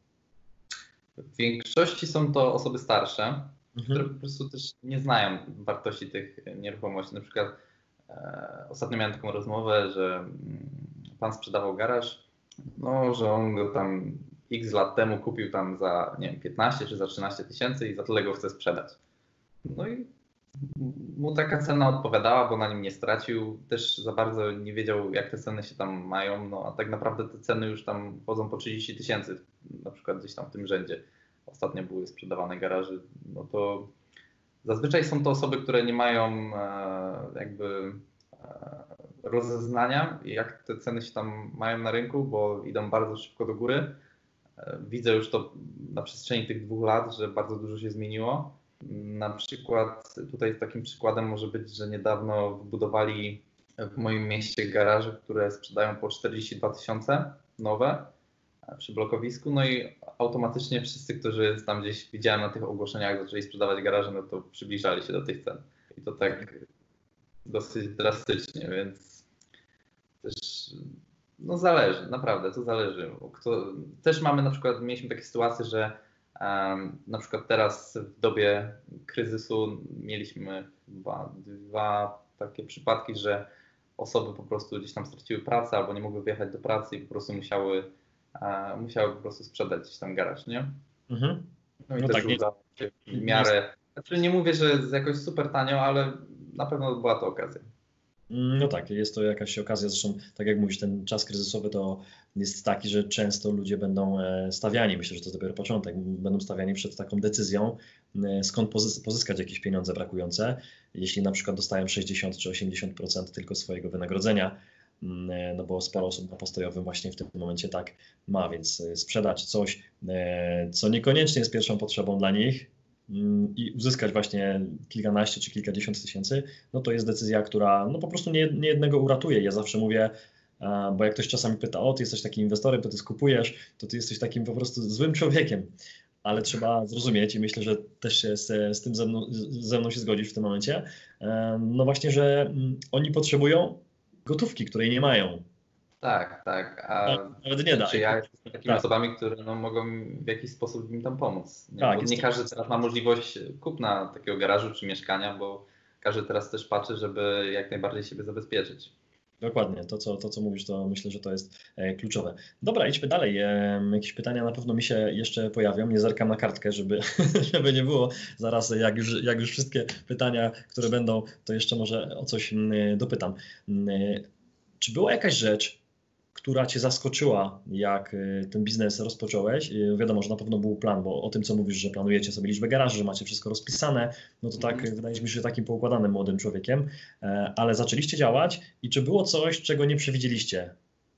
[SPEAKER 2] W większości są to osoby starsze, które
[SPEAKER 1] Mhm.
[SPEAKER 2] po prostu też nie znają wartości tych nieruchomości. Na przykład e, ostatnio miałem taką rozmowę, że mm, pan sprzedawał garaż, no, że on go tam x lat temu kupił tam za, nie wiem, piętnaście czy za trzynaście tysięcy i za tyle go chce sprzedać. No i mu taka cena odpowiadała, bo na nim nie stracił. Też za bardzo nie wiedział, jak te ceny się tam mają. No a tak naprawdę te ceny już tam chodzą po trzydzieści tysięcy, na przykład gdzieś tam w tym rzędzie. Ostatnio były sprzedawane garaże. No to zazwyczaj są to osoby, które nie mają e, jakby e, rozeznania, jak te ceny się tam mają na rynku, bo idą bardzo szybko do góry. E, widzę już to na przestrzeni tych dwóch lat, że bardzo dużo się zmieniło. Na przykład tutaj takim przykładem może być, że niedawno wybudowali w moim mieście garaże, które sprzedają po czterdzieści dwa tysiące nowe. przy blokowisku, no i automatycznie wszyscy, którzy tam gdzieś widziałem na tych ogłoszeniach, zaczęli sprzedawać garaże, no to przybliżali się do tych cen. I to tak dosyć drastycznie, więc też no zależy, naprawdę, to zależy. Kto, też mamy na przykład, mieliśmy takie sytuacje, że um, na przykład teraz w dobie kryzysu mieliśmy chyba dwa takie przypadki, że osoby po prostu gdzieś tam straciły pracę albo nie mogły wyjechać do pracy i po prostu musiały, e, musiały po prostu sprzedać gdzieś tam garaż, nie?
[SPEAKER 1] Mhm.
[SPEAKER 2] No i
[SPEAKER 1] No
[SPEAKER 2] też
[SPEAKER 1] tak, nie,
[SPEAKER 2] udało się w miarę, znaczy nie mówię, że jest jakoś super tanio, ale na pewno była to okazja.
[SPEAKER 1] no tak, jest to jakaś okazja, zresztą tak jak mówisz, ten czas kryzysowy to jest taki, że często ludzie będą e, stawiani, myślę, że to dopiero początek, będą stawiani przed taką decyzją, e, skąd pozys- pozyskać jakieś pieniądze brakujące, jeśli na przykład dostają sześćdziesiąt czy osiemdziesiąt procent tylko swojego wynagrodzenia, e, no bo sporo osób na postojowym właśnie w tym momencie tak ma, więc e, sprzedać coś, e, co niekoniecznie jest pierwszą potrzebą dla nich, i uzyskać właśnie kilkanaście czy kilkadziesiąt tysięcy, no to jest decyzja, która no po prostu nie, nie jednego uratuje. Ja zawsze mówię, bo jak ktoś czasami pyta, o ty jesteś takim inwestorem, to ty skupujesz, to ty jesteś takim po prostu złym człowiekiem, ale trzeba zrozumieć i myślę, że też się z, z tym ze mną, ze mną się zgodzisz w tym momencie, no właśnie, że oni potrzebują gotówki, której nie mają.
[SPEAKER 2] Tak, tak. A
[SPEAKER 1] nawet nie da.
[SPEAKER 2] Czy ja jestem takimi
[SPEAKER 1] tak.
[SPEAKER 2] osobami, które no, mogą w jakiś sposób im tam pomóc. Nie?
[SPEAKER 1] Tak,
[SPEAKER 2] Bo nie
[SPEAKER 1] to...
[SPEAKER 2] każdy teraz ma możliwość kupna takiego garażu czy mieszkania, bo każdy teraz też patrzy, żeby jak najbardziej siebie zabezpieczyć.
[SPEAKER 1] Dokładnie, to co, to co mówisz, to myślę, że to jest e, kluczowe. Dobra, idźmy dalej. E, jakieś pytania na pewno mi się jeszcze pojawią. Nie zerkam na kartkę, żeby, żeby nie było zaraz, jak już, jak już wszystkie pytania, które będą, to jeszcze może o coś m, dopytam. M, czy była jakaś rzecz, która Cię zaskoczyła, jak ten biznes rozpocząłeś? Wiadomo, że na pewno był plan, bo o tym, co mówisz, że planujecie sobie liczbę garaży, że macie wszystko rozpisane, no to tak, mm. wydaje mi się, że takim poukładanym młodym człowiekiem, ale zaczęliście działać i czy było coś, czego nie przewidzieliście?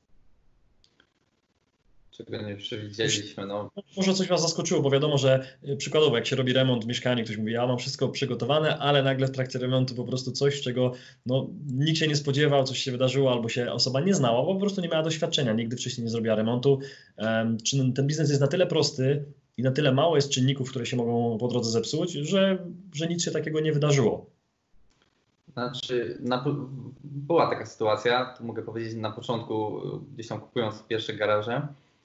[SPEAKER 2] Czego nie przewidzieliśmy. No.
[SPEAKER 1] Może coś Was zaskoczyło, bo wiadomo, że przykładowo jak się robi remont w mieszkaniu, ktoś mówi, ja mam wszystko przygotowane, ale nagle w trakcie remontu po prostu coś, czego no, nikt się nie spodziewał, coś się wydarzyło, albo się osoba nie znała, bo po prostu nie miała doświadczenia, nigdy wcześniej nie zrobiła remontu. Um, czy ten biznes jest na tyle prosty i na tyle mało jest czynników, które się mogą po drodze zepsuć, że, że nic się takiego nie wydarzyło?
[SPEAKER 2] Znaczy, na, była taka sytuacja, to mogę powiedzieć na początku, gdzieś tam kupując pierwsze garaże,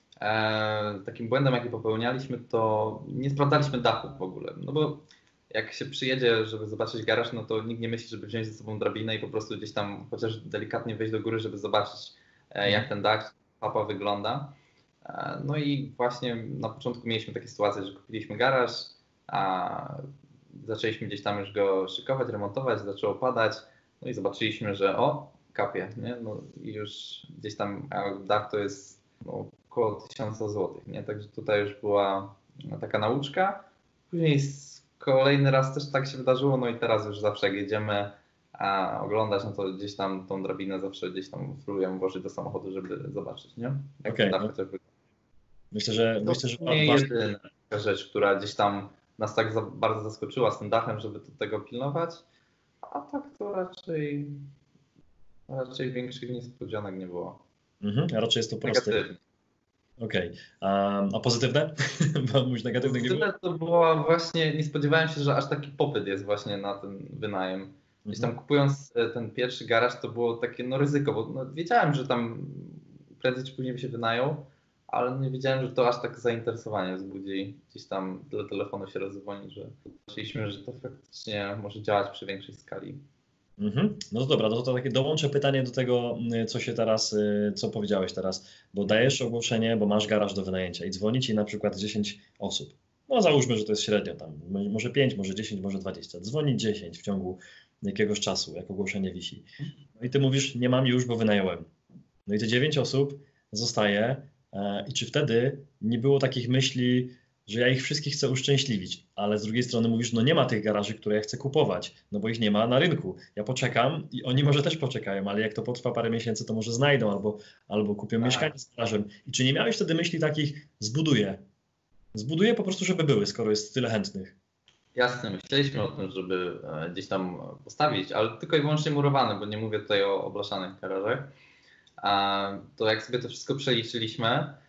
[SPEAKER 2] E, takim błędem, jaki popełnialiśmy, to nie sprawdzaliśmy dachu w ogóle. No bo jak się przyjedzie, żeby zobaczyć garaż, no to nikt nie myśli, żeby wziąć ze sobą drabinę i po prostu gdzieś tam chociaż delikatnie wejść do góry, żeby zobaczyć, e, jak ten dach, papa wygląda. E, no i właśnie na początku mieliśmy takie sytuacje, że kupiliśmy garaż, a zaczęliśmy gdzieś tam już go szykować, remontować, zaczęło padać, no i zobaczyliśmy, że o, kapie, nie? No i już gdzieś tam dach to jest no, około tysiąca złotych, nie? Także tutaj już była taka nauczka. Później kolejny raz też tak się wydarzyło, no i teraz już zawsze jak jedziemy a, oglądać, no to gdzieś tam tą drabinę zawsze gdzieś tam próbujemy włożyć do samochodu, żeby zobaczyć, nie? Jak
[SPEAKER 1] okay,
[SPEAKER 2] no.
[SPEAKER 1] no. Myślę, że...
[SPEAKER 2] To
[SPEAKER 1] myślę, że
[SPEAKER 2] nie jest jedyna rzecz, która gdzieś tam nas tak za, bardzo zaskoczyła z tym dachem, żeby tego pilnować, a tak to raczej, raczej większych niespodzianek nie było.
[SPEAKER 1] Mhm, a raczej jest to proste. Okej. Okay. A pozytywne? Bo mówisz negatywne nie było?
[SPEAKER 2] To było właśnie, nie spodziewałem się, że aż taki popyt jest właśnie na ten wynajem. Gdzieś tam kupując ten pierwszy garaż, to było takie no ryzyko, bo no, wiedziałem, że tam prędzej czy później by się wynajął, ale nie wiedziałem, że to aż tak zainteresowanie wzbudzi. Gdzieś tam tyle telefonu się rozdzwoni, że zobaczyliśmy, że to faktycznie może działać przy większej skali.
[SPEAKER 1] Mhm. No to dobra, no to takie dołączę pytanie do tego, co się teraz, co powiedziałeś teraz, bo dajesz ogłoszenie, bo masz garaż do wynajęcia i dzwoni ci na przykład dziesięć osób. No załóżmy, że to jest średnio tam, może pięć, może dziesięć, może dwadzieścia. Dzwoni dziesięć w ciągu jakiegoś czasu, jak ogłoszenie wisi. No i ty mówisz, nie mam już, bo wynająłem. No i te dziewięć osób zostaje i czy wtedy nie było takich myśli, że ja ich wszystkich chcę uszczęśliwić, ale z drugiej strony mówisz, no nie ma tych garaży, które ja chcę kupować, no bo ich nie ma na rynku. Ja poczekam i oni może też poczekają, ale jak to potrwa parę miesięcy, to może znajdą albo, albo kupią tak. mieszkanie z garażem. I czy nie miałeś wtedy myśli takich, zbuduję? Zbuduję po prostu, żeby były, skoro jest tyle chętnych.
[SPEAKER 2] Jasne, myśleliśmy o tym, żeby gdzieś tam postawić, ale tylko i wyłącznie murowane, bo nie mówię tutaj o oblaszanych garażach. To jak sobie to wszystko przeliczyliśmy,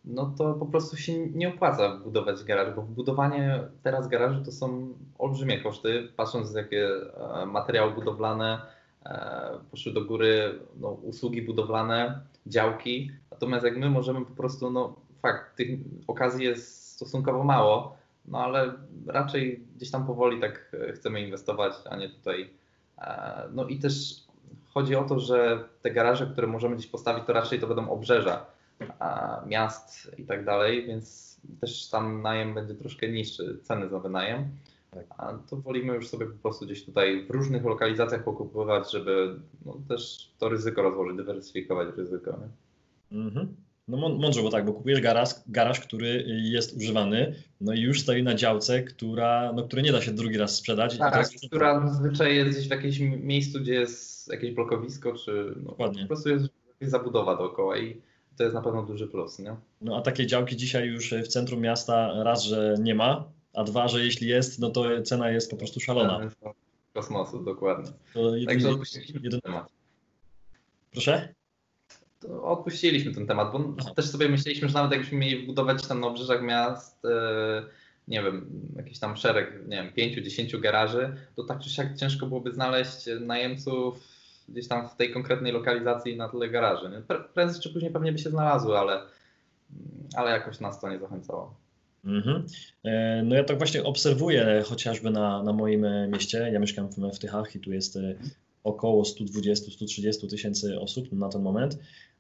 [SPEAKER 2] no to po prostu się nie opłaca budować garaży, bo budowanie teraz garaży to są olbrzymie koszty, patrząc jakie e, materiały budowlane e, poszły do góry, no, usługi budowlane, działki, natomiast jak my możemy po prostu, no fakt, tych okazji jest stosunkowo mało, no ale raczej gdzieś tam powoli tak chcemy inwestować, a nie tutaj. E, no i też chodzi o to, że te garaże, które możemy gdzieś postawić, to raczej to będą obrzeża miast i tak dalej, więc też tam najem będzie troszkę niższy, ceny za wynajem.
[SPEAKER 1] Tak.
[SPEAKER 2] A to wolimy już sobie po prostu gdzieś tutaj w różnych lokalizacjach pokupywać, żeby no, też to ryzyko rozłożyć, dywersyfikować ryzyko. Nie?
[SPEAKER 1] Mhm. No mądrze, bo tak, bo kupujesz garaż, garaż, który jest używany, no i już stoi na działce, która, no, które nie da się drugi raz sprzedać.
[SPEAKER 2] Tak,
[SPEAKER 1] i to jest...
[SPEAKER 2] która zazwyczaj jest gdzieś w jakimś miejscu, gdzie jest jakieś blokowisko, czy no, po prostu jest jakaś zabudowa dookoła i to jest na pewno duży plus, nie?
[SPEAKER 1] No a takiej działki dzisiaj już w centrum miasta raz, że nie ma, a dwa, że jeśli jest, no to cena jest po prostu szalona.
[SPEAKER 2] Kosmosu, dokładnie.
[SPEAKER 1] To jedyny,
[SPEAKER 2] Także odpuściliśmy
[SPEAKER 1] jeden...
[SPEAKER 2] ten temat.
[SPEAKER 1] Proszę?
[SPEAKER 2] To odpuściliśmy ten temat, bo Aha. też sobie myśleliśmy, że nawet jakbyśmy mieli budować tam na obrzeżach miast, e, nie wiem, jakiś tam szereg, nie wiem, pięciu, dziesięciu garaży, to tak czy siak ciężko byłoby znaleźć najemców gdzieś tam w tej konkretnej lokalizacji na tyle garaży. Nie? Prędzej czy później pewnie by się znalazły, ale, ale jakoś nas to nie zachęcało.
[SPEAKER 1] Mhm. No ja tak właśnie obserwuję chociażby na, na moim mieście. Ja mieszkam w, w Tychach i tu jest około sto dwadzieścia do stu trzydziestu tysięcy osób na ten moment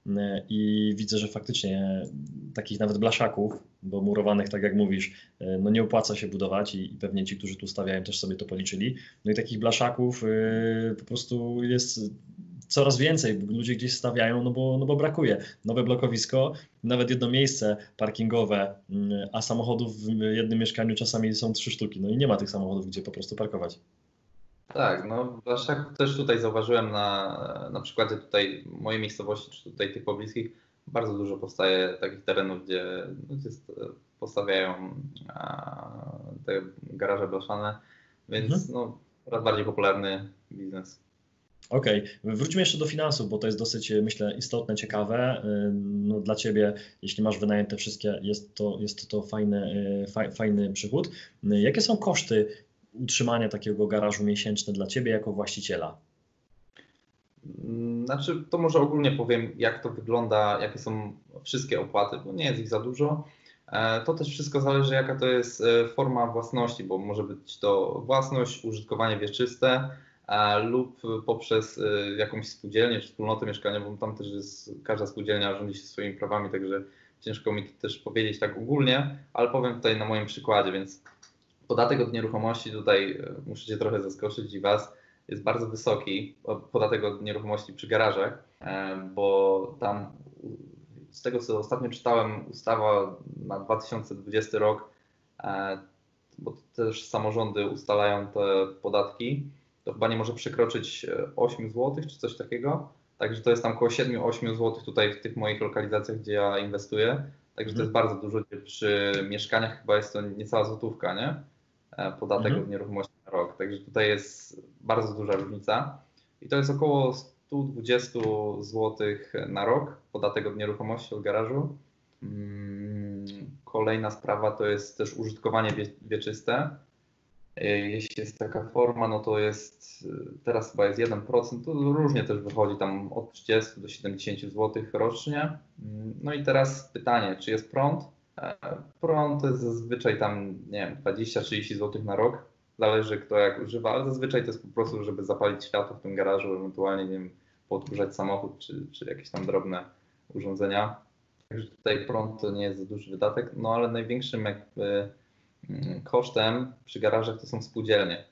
[SPEAKER 1] i widzę, że faktycznie takich nawet blaszaków, bo murowanych, tak jak mówisz, no nie opłaca się budować i, i pewnie ci, którzy tu stawiają, też sobie to policzyli. No i takich blaszaków yy, po prostu jest coraz więcej, ludzie gdzieś stawiają, no bo, no bo brakuje. Nowe blokowisko, nawet jedno miejsce parkingowe, a samochodów w jednym mieszkaniu czasami są trzy sztuki, no i nie ma tych samochodów, gdzie po prostu parkować.
[SPEAKER 2] Tak, no blaszaków też tutaj zauważyłem na, na przykładzie tutaj mojej miejscowości, czy tutaj tych pobliskich, bardzo dużo powstaje takich terenów, gdzie, gdzie postawiają a, te garaże blaszane, więc mhm. no, coraz bardziej popularny biznes.
[SPEAKER 1] Okej, okay. Wróćmy jeszcze do finansów, bo to jest dosyć, myślę, istotne, ciekawe. No, dla Ciebie, jeśli masz wynajem te wszystkie, jest to, jest to fajny, fajny przychód. Jakie są koszty utrzymania takiego garażu miesięczne dla Ciebie jako właściciela?
[SPEAKER 2] Znaczy, to może ogólnie powiem, jak to wygląda, jakie są wszystkie opłaty, bo nie jest ich za dużo. To też wszystko zależy, jaka to jest forma własności, bo może być to własność, użytkowanie wieczyste lub poprzez jakąś spółdzielnię czy wspólnotę mieszkaniową. Tam też jest, każda spółdzielnia rządzi się swoimi prawami, także ciężko mi też powiedzieć tak ogólnie, ale powiem tutaj na moim przykładzie, więc podatek od nieruchomości, tutaj muszę Cię trochę zaskoczyć i Was, jest bardzo wysoki, podatek od nieruchomości przy garażach, bo tam z tego, co ostatnio czytałem, ustawa na dwa tysiące dwudziesty rok, bo też samorządy ustalają te podatki, to chyba nie może przekroczyć osiem złotych czy coś takiego. Także to jest tam około siedem osiem złotych tutaj w tych moich lokalizacjach, gdzie ja inwestuję. Także to jest bardzo dużo, gdzie przy mieszkaniach chyba jest to niecała złotówka, nie? Podatek mhm. od nieruchomości na rok. Także tutaj jest bardzo duża różnica. I to jest około sto dwadzieścia złotych na rok, podatek od nieruchomości, od garażu. Kolejna sprawa to jest też użytkowanie wie, wieczyste. Jeśli jest taka forma, no to jest, teraz chyba jest jeden procent, to różnie też wychodzi tam od trzydziestu do siedemdziesięciu złotych rocznie. No i teraz pytanie, czy jest prąd? Prąd to jest zazwyczaj tam, nie wiem, dwadzieścia do trzydziestu złotych na rok, zależy kto jak używa, ale zazwyczaj to jest po prostu, żeby zapalić światło w tym garażu, ewentualnie, nie wiem, podgrzać samochód, czy, czy jakieś tam drobne urządzenia. Także tutaj prąd to nie jest za duży wydatek, no ale największym jakby kosztem przy garażach to są spółdzielnie.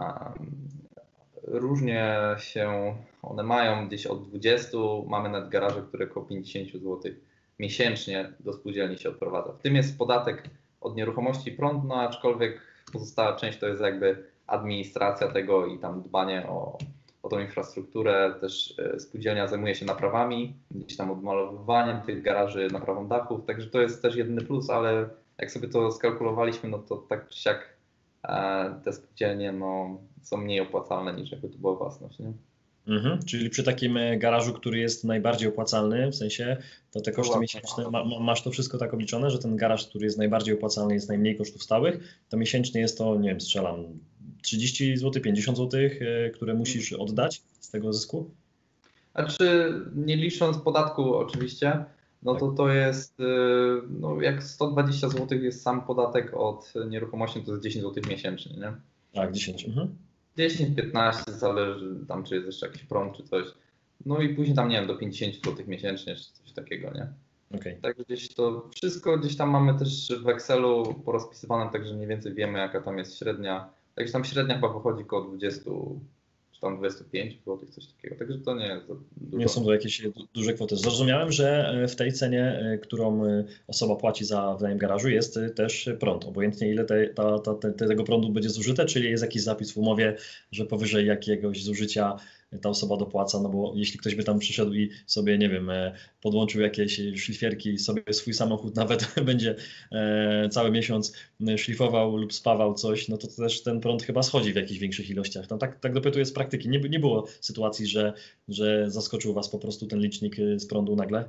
[SPEAKER 2] Różnie się one mają, gdzieś od dwudziestu, mamy nawet garaże, które około pięćdziesiąt złotych miesięcznie do spółdzielni się odprowadza. W tym jest podatek od nieruchomości i prąd, no aczkolwiek pozostała część to jest jakby administracja tego i tam dbanie o, o tą infrastrukturę. Też spółdzielnia zajmuje się naprawami, gdzieś tam odmalowywaniem tych garaży, naprawą dachów, także to jest też jedyny plus, ale jak sobie to skalkulowaliśmy, no to tak czy siak te spółdzielnie no, są mniej opłacalne niż jakby to była własność, nie?
[SPEAKER 1] Mhm. Czyli przy takim e, garażu, który jest najbardziej opłacalny, w sensie to te koszty
[SPEAKER 2] Dokładnie.
[SPEAKER 1] miesięczne, ma, ma- masz to wszystko tak obliczone, że ten garaż, który jest najbardziej opłacalny, jest najmniej kosztów stałych, to miesięcznie jest to, nie wiem, strzelam trzydzieści złotych, pięćdziesiąt złotych, e, które musisz oddać z tego zysku?
[SPEAKER 2] Znaczy, nie licząc podatku oczywiście, no
[SPEAKER 1] Tak.
[SPEAKER 2] to to jest, y, no jak sto dwadzieścia złotych jest sam podatek od nieruchomości, to jest dziesięć złotych miesięcznie, nie?
[SPEAKER 1] Tak, dziesięć. Mhm.
[SPEAKER 2] dziesięć piętnaście, zależy tam, czy jest jeszcze jakiś prąd, czy coś. No i później tam, nie wiem, do pięćdziesiąt złotych miesięcznie, czy coś takiego, nie?
[SPEAKER 1] Okej.
[SPEAKER 2] Tak gdzieś to wszystko gdzieś tam mamy też w Excelu porozpisywane, także mniej więcej wiemy, jaka tam jest średnia. Także tam średnia chyba wychodzi około dwadzieścia, czy tam dwadzieścia pięć złotych, coś takiego. Także to nie jest za dużo.
[SPEAKER 1] Nie są to jakieś du- duże kwoty. Zrozumiałem, że e, w tej cenie, e, którą e, osoba płaci za wynajem garażu, jest e, też prąd. Obojętnie ile te, ta, ta, te, tego prądu będzie zużyte, czyli jest jakiś zapis w umowie, że powyżej jakiegoś zużycia ta osoba dopłaca, no bo jeśli ktoś by tam przyszedł i sobie, nie wiem, e, podłączył jakieś szlifierki i sobie swój samochód nawet będzie e, cały miesiąc szlifował lub spawał coś, no to też ten prąd chyba schodzi w jakichś większych ilościach. No tak, tak dopytuję z praktyki. Nie, nie było sytuacji, że, że zaskoczył Was po prostu ten licznik y, z prądu nagle?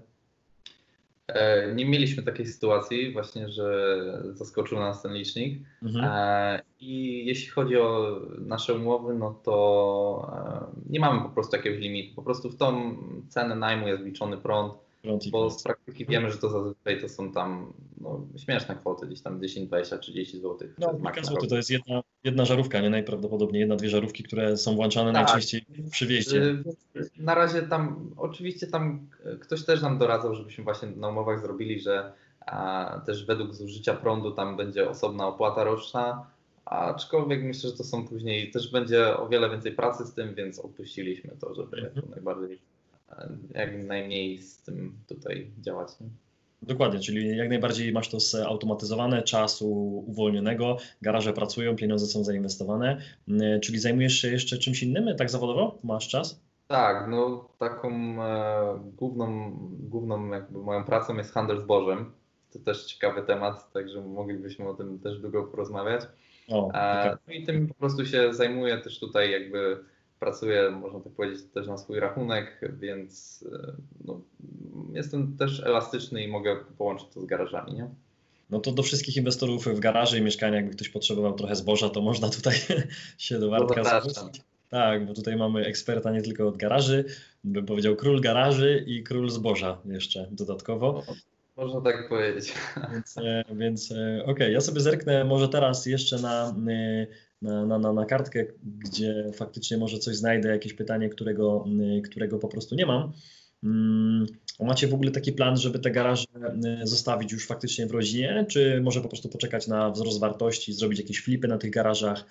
[SPEAKER 2] E, Nie mieliśmy takiej sytuacji właśnie, że zaskoczył nas ten licznik.
[SPEAKER 1] Mhm.
[SPEAKER 2] E, I jeśli chodzi o nasze umowy, no to e, nie mamy po prostu jakiegoś limitu. Po prostu w tą cenę najmu jest wliczony prąd,
[SPEAKER 1] Prąd i
[SPEAKER 2] bo
[SPEAKER 1] prąd.
[SPEAKER 2] z praktyki wiemy, że to zazwyczaj to są tam no, śmieszne kwoty, gdzieś tam dziesięć, dwadzieścia, trzydzieści złotych.
[SPEAKER 1] No,
[SPEAKER 2] To jest
[SPEAKER 1] kilka
[SPEAKER 2] maks na
[SPEAKER 1] złotych
[SPEAKER 2] rok.
[SPEAKER 1] to jest jedna, jedna żarówka, nie? Najprawdopodobniej jedna, dwie żarówki, które są włączane
[SPEAKER 2] Tak.
[SPEAKER 1] najczęściej przy wjeździe.
[SPEAKER 2] Y, Na razie tam, oczywiście tam y, ktoś też nam doradzał, żebyśmy właśnie na umowach zrobili, że a, też według zużycia prądu tam będzie osobna opłata roczna, aczkolwiek myślę, że to są później, też będzie o wiele więcej pracy z tym, więc odpuściliśmy to, żeby jak
[SPEAKER 1] Mhm.
[SPEAKER 2] najbardziej, e, jak najmniej z tym tutaj działać. Nie?
[SPEAKER 1] Dokładnie, czyli jak najbardziej masz to zautomatyzowane, czasu uwolnionego, garaże pracują, pieniądze są zainwestowane, y, czyli zajmujesz się jeszcze czymś innym, tak zawodowo? Masz czas?
[SPEAKER 2] Tak, no taką e, główną, główną jakby moją pracą jest handel zbożem. To też ciekawy temat, także moglibyśmy o tym też długo porozmawiać.
[SPEAKER 1] O,
[SPEAKER 2] E,
[SPEAKER 1] okej.
[SPEAKER 2] no i tym po prostu się zajmuję też tutaj jakby pracuję, można tak powiedzieć, też na swój rachunek, więc e, no, jestem też elastyczny i mogę połączyć to z garażami, nie?
[SPEAKER 1] No to do wszystkich inwestorów w garaże i mieszkania, jakby ktoś potrzebował trochę zboża, to można tutaj się do Bartka
[SPEAKER 2] zapraszam.
[SPEAKER 1] zgłosić. Tak, bo tutaj mamy eksperta nie tylko od garaży, bym powiedział król garaży i król zboża jeszcze dodatkowo.
[SPEAKER 2] No, można tak powiedzieć.
[SPEAKER 1] Więc, e, więc e, okej, ja sobie zerknę może teraz jeszcze na, e, na, na, na, na kartkę, gdzie faktycznie może coś znajdę, jakieś pytanie, którego, e, którego po prostu nie mam. Mm, a macie w ogóle taki plan, żeby te garaże e, zostawić już faktycznie w rodzinie, czy może po prostu poczekać na wzrost wartości, zrobić jakieś flipy na tych garażach?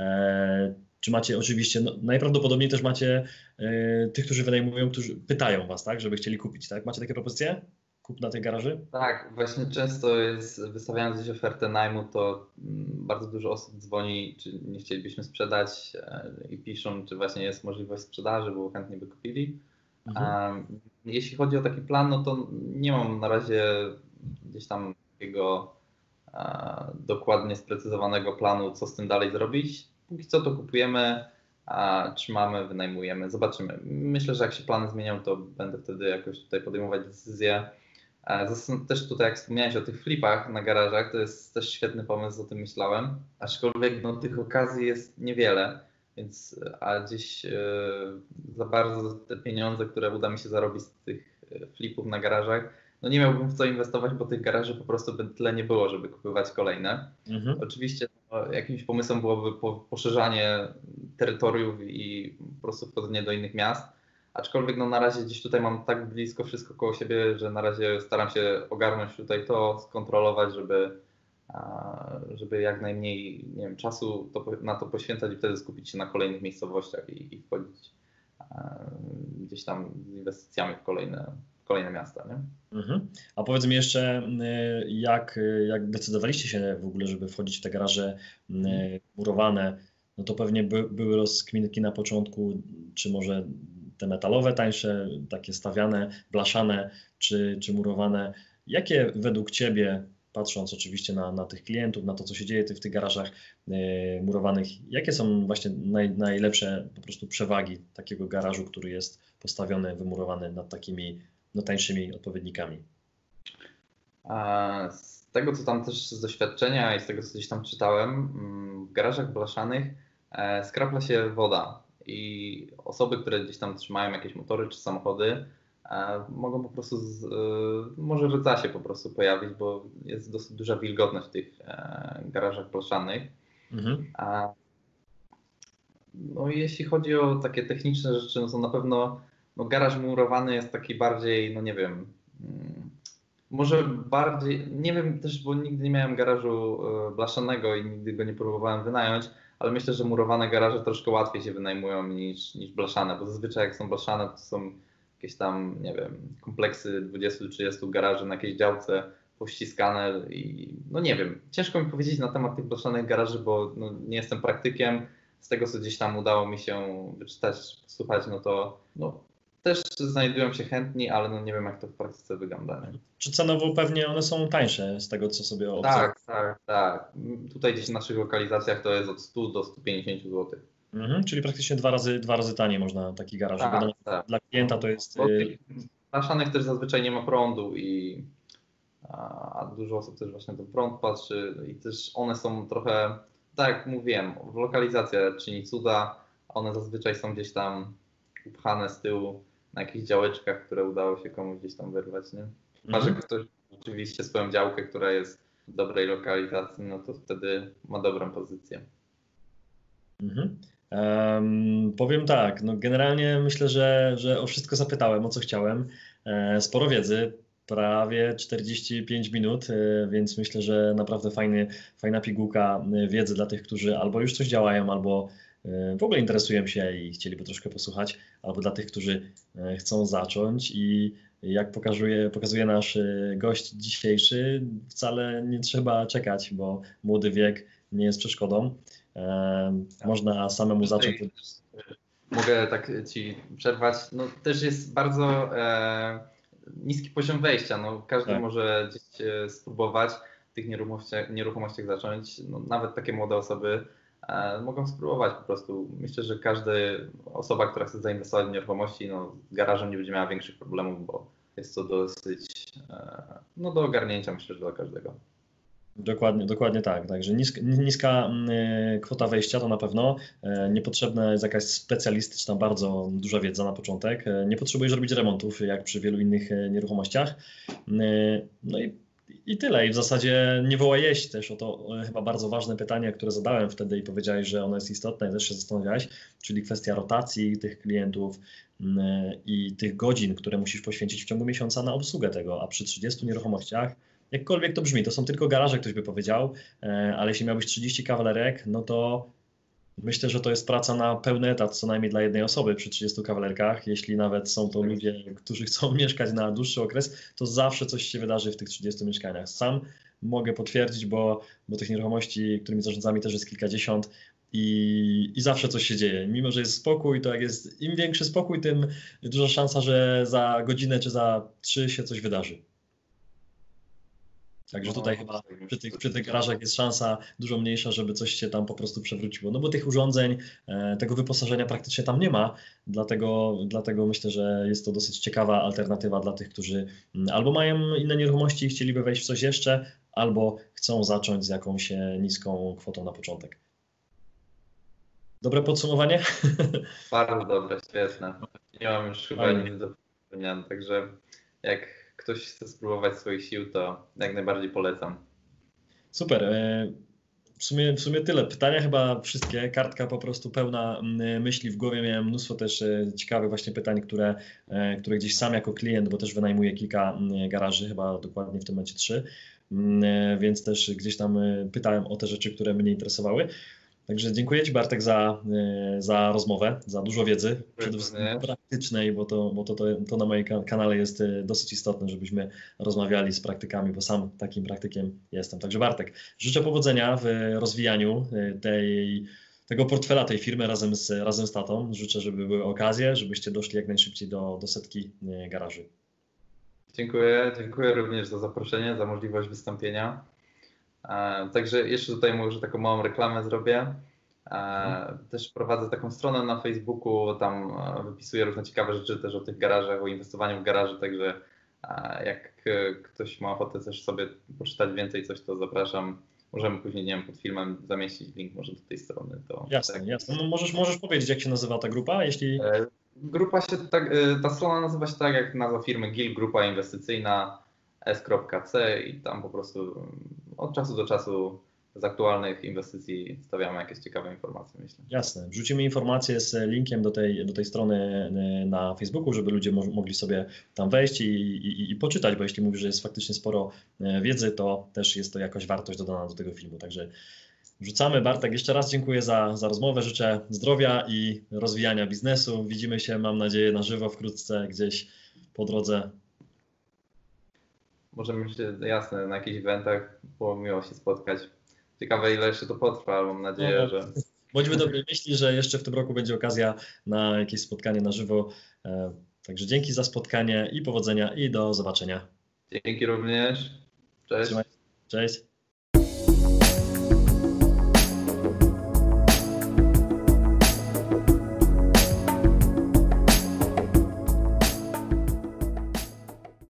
[SPEAKER 1] E, Czy macie oczywiście, no, najprawdopodobniej też macie e, tych, którzy wynajmują, którzy pytają Was, tak, żeby chcieli kupić, tak? Macie takie propozycje? Kupna tych garaży?
[SPEAKER 2] Tak, właśnie często jest, wystawiając gdzieś ofertę najmu, to mm, bardzo dużo osób dzwoni, czy nie chcielibyśmy sprzedać e, i piszą, czy właśnie jest możliwość sprzedaży, bo chętnie by kupili.
[SPEAKER 1] Mhm.
[SPEAKER 2] Um, jeśli chodzi o taki plan, no to nie mam na razie gdzieś tam takiego e, dokładnie sprecyzowanego planu, co z tym dalej zrobić. Póki co to kupujemy, a trzymamy, wynajmujemy, zobaczymy. Myślę, że jak się plany zmienią, to będę wtedy jakoś tutaj podejmować decyzje. E, Zresztą też tutaj, jak wspomniałeś o tych flipach na garażach, to jest też świetny pomysł, o tym myślałem. Aczkolwiek no, tych okazji jest niewiele, więc a gdzieś e, za bardzo te pieniądze, które uda mi się zarobić z tych e, flipów na garażach, no nie miałbym w co inwestować, bo tych garaży po prostu by tyle nie było, żeby kupować kolejne.
[SPEAKER 1] Mhm.
[SPEAKER 2] Oczywiście no, jakimś pomysłem byłoby po, poszerzanie terytoriów i po prostu wchodzenie do innych miast. Aczkolwiek no, na razie gdzieś tutaj mam tak blisko wszystko koło siebie, że na razie staram się ogarnąć tutaj to, skontrolować, żeby, a, żeby jak najmniej nie wiem, czasu to, na to poświęcać i wtedy skupić się na kolejnych miejscowościach i, i wchodzić a, gdzieś tam z inwestycjami w kolejne, w kolejne miasta. Nie?
[SPEAKER 1] Mhm. A powiedz mi jeszcze, y, jak, y, jak decydowaliście się w ogóle, żeby wchodzić w te garaże y, murowane, no to pewnie by, były rozkminki na początku, czy może te metalowe tańsze, takie stawiane, blaszane, czy, czy murowane. Jakie według Ciebie patrząc oczywiście na, na tych klientów, na to, co się dzieje w tych garażach murowanych, jakie są właśnie naj, najlepsze po prostu przewagi takiego garażu, który jest postawiony, wymurowany nad takimi no, tańszymi odpowiednikami?
[SPEAKER 2] Z tego, co tam też z doświadczenia i z tego, co gdzieś tam czytałem, w garażach blaszanych skrapla się woda i osoby, które gdzieś tam trzymają jakieś motory czy samochody, mogą po prostu, z, może rdza się po prostu pojawić, bo jest dosyć duża wilgotność w tych garażach blaszanych. Mhm. No i jeśli chodzi o takie techniczne rzeczy, no to na pewno no garaż murowany jest taki bardziej, no nie wiem, może bardziej, nie wiem też, bo nigdy nie miałem garażu blaszanego i nigdy go nie próbowałem wynająć, ale myślę, że murowane garaże troszkę łatwiej się wynajmują niż, niż blaszane, bo zazwyczaj jak są blaszane, to są jakieś tam, nie wiem, kompleksy dwudziestu trzydziestu garaży na jakiejś działce pościskane i no nie wiem, ciężko mi powiedzieć na temat tych blaszanych garaży, bo no, nie jestem praktykiem. Z tego, co gdzieś tam udało mi się wyczytać, posłuchać, no to no, też znajdują się chętni, ale no nie wiem, jak to w praktyce wygląda. Nie?
[SPEAKER 1] Czy cenowo pewnie one są tańsze z tego, co sobie obserwuję?
[SPEAKER 2] Tak, tak, tak. Tutaj gdzieś w naszych lokalizacjach to jest od stu do stu pięćdziesięciu złotych.
[SPEAKER 1] Mhm, czyli praktycznie dwa razy, dwa razy taniej można taki garaż.
[SPEAKER 2] Tak,
[SPEAKER 1] wiadomo,
[SPEAKER 2] tak.
[SPEAKER 1] Dla klienta to jest...
[SPEAKER 2] Bo tych blaszanych też zazwyczaj nie ma prądu i a dużo osób też właśnie ten prąd patrzy i też one są trochę, tak jak mówiłem, lokalizacja czyni cuda, one zazwyczaj są gdzieś tam upchane z tyłu na jakichś działeczkach, które udało się komuś gdzieś tam wyrwać, nie? Chyba, że ktoś oczywiście swoją działkę, która jest w dobrej lokalizacji, no to wtedy ma dobrą pozycję.
[SPEAKER 1] Mhm. Um, powiem tak, no generalnie myślę, że, że o wszystko zapytałem, o co chciałem. E, sporo wiedzy, prawie czterdzieści pięć minut, e, więc myślę, że naprawdę fajny, fajna pigułka wiedzy dla tych, którzy albo już coś działają, albo e, w ogóle interesują się i chcieliby troszkę posłuchać, albo dla tych, którzy e, chcą zacząć. I jak pokazuje, pokazuje nasz gość dzisiejszy, wcale nie trzeba czekać, bo młody wiek nie jest przeszkodą. E, można samemu zacząć.
[SPEAKER 2] Mogę tak Ci przerwać. No, też jest bardzo e, niski poziom wejścia. No, każdy tak. może gdzieś e, spróbować w tych nieruchomościach, nieruchomościach zacząć. No, nawet takie młode osoby e, mogą spróbować po prostu. Myślę, że każda osoba, która chce zainwestować w nieruchomości, no, z garażem nie będzie miała większych problemów, bo jest to dosyć e, no, do ogarnięcia, myślę, że dla każdego.
[SPEAKER 1] Dokładnie, dokładnie tak. Także niska, niska kwota wejścia to na pewno. Niepotrzebna jest jakaś specjalistyczna, bardzo duża wiedza na początek. Nie potrzebujesz robić remontów, jak przy wielu innych nieruchomościach. No i, i tyle. I w zasadzie nie woła jeść też o to chyba bardzo ważne pytanie, które zadałem wtedy i powiedziałeś, że ono jest istotne i też się zastanawiałeś, czyli kwestia rotacji tych klientów i tych godzin, które musisz poświęcić w ciągu miesiąca na obsługę tego, a przy trzydziestu nieruchomościach, jakkolwiek to brzmi, to są tylko garaże, ktoś by powiedział, ale jeśli miałbyś trzydzieści kawalerek, no to myślę, że to jest praca na pełny etat, co najmniej dla jednej osoby przy trzydziestu kawalerkach. Jeśli nawet są to ludzie, którzy chcą mieszkać na dłuższy okres, to zawsze coś się wydarzy w tych trzydziestu mieszkaniach. Sam mogę potwierdzić, bo, bo tych nieruchomości, którymi zarządzamy, też jest kilkadziesiąt i, i zawsze coś się dzieje. Mimo że jest spokój, to jak jest im większy spokój, tym duża szansa, że za godzinę czy za trzy się coś wydarzy. Także tutaj no, chyba przy tych, przy tych garażach jest szansa dużo mniejsza, żeby coś się tam po prostu przewróciło. No bo tych urządzeń, tego wyposażenia praktycznie tam nie ma, dlatego, dlatego myślę, że jest to dosyć ciekawa alternatywa dla tych, którzy albo mają inne nieruchomości i chcieliby wejść w coś jeszcze, albo chcą zacząć z jakąś niską kwotą na początek. Dobre podsumowanie?
[SPEAKER 2] Bardzo dobre, świetne. Nie mam już chyba nic do powiedzenia, także jak ktoś chce spróbować swoich sił, to jak najbardziej polecam.
[SPEAKER 1] Super. W sumie, w sumie tyle. Pytania chyba wszystkie. Kartka po prostu pełna myśli w głowie. Miałem mnóstwo też ciekawych właśnie pytań, które, które gdzieś sam jako klient, bo też wynajmuję kilka garaży, chyba dokładnie w tym momencie trzy, więc też gdzieś tam pytałem o te rzeczy, które mnie interesowały. Także dziękuję Ci, Bartek, za, za rozmowę, za dużo wiedzy, przede wszystkim praktycznej, bo, to, bo to, to, to na moim kanale jest dosyć istotne, żebyśmy rozmawiali z praktykami, bo sam takim praktykiem jestem. Także Bartek, życzę powodzenia w rozwijaniu tej, tego portfela tej firmy razem z, razem z tatą. Życzę, żeby były okazje, żebyście doszli jak najszybciej do, do setki garaży.
[SPEAKER 2] Dziękuję, dziękuję również za zaproszenie, za możliwość wystąpienia. E, Także jeszcze tutaj może taką małą reklamę zrobię. E, Też prowadzę taką stronę na Facebooku, tam e, wypisuję różne ciekawe rzeczy też o tych garażach, o inwestowaniu w garaże, także e, jak e, ktoś ma ochotę też sobie poczytać więcej coś, to zapraszam. Możemy później, nie wiem, pod filmem zamieścić link może do tej strony. To
[SPEAKER 1] Jasne,
[SPEAKER 2] tak.
[SPEAKER 1] jasne. No możesz, możesz powiedzieć, jak się nazywa ta grupa, jeśli...
[SPEAKER 2] E, Grupa się tak, e, ta strona nazywa się tak jak nazwa firmy G I L, Grupa Inwestycyjna S kropka C i tam po prostu mm, od czasu do czasu z aktualnych inwestycji stawiamy jakieś ciekawe informacje, myślę.
[SPEAKER 1] Jasne. Wrzucimy informację z linkiem do tej, do tej strony na Facebooku, żeby ludzie mo mogli sobie tam wejść i, i, i poczytać, bo jeśli mówisz, że jest faktycznie sporo wiedzy, to też jest to jakaś wartość dodana do tego filmu. Także wrzucamy. Bartek, jeszcze raz dziękuję za, za rozmowę. Życzę zdrowia i rozwijania biznesu. Widzimy się, mam nadzieję, na żywo wkrótce gdzieś po drodze.
[SPEAKER 2] Możemy się, jasne, na jakichś eventach było miło się spotkać. Ciekawe, ile jeszcze to potrwa, ale mam nadzieję,
[SPEAKER 1] no,
[SPEAKER 2] że...
[SPEAKER 1] Bądźmy dobrej myśli, że jeszcze w tym roku będzie okazja na jakieś spotkanie na żywo. Także dzięki za spotkanie i powodzenia i do zobaczenia.
[SPEAKER 2] Dzięki również. Cześć.
[SPEAKER 1] Cześć.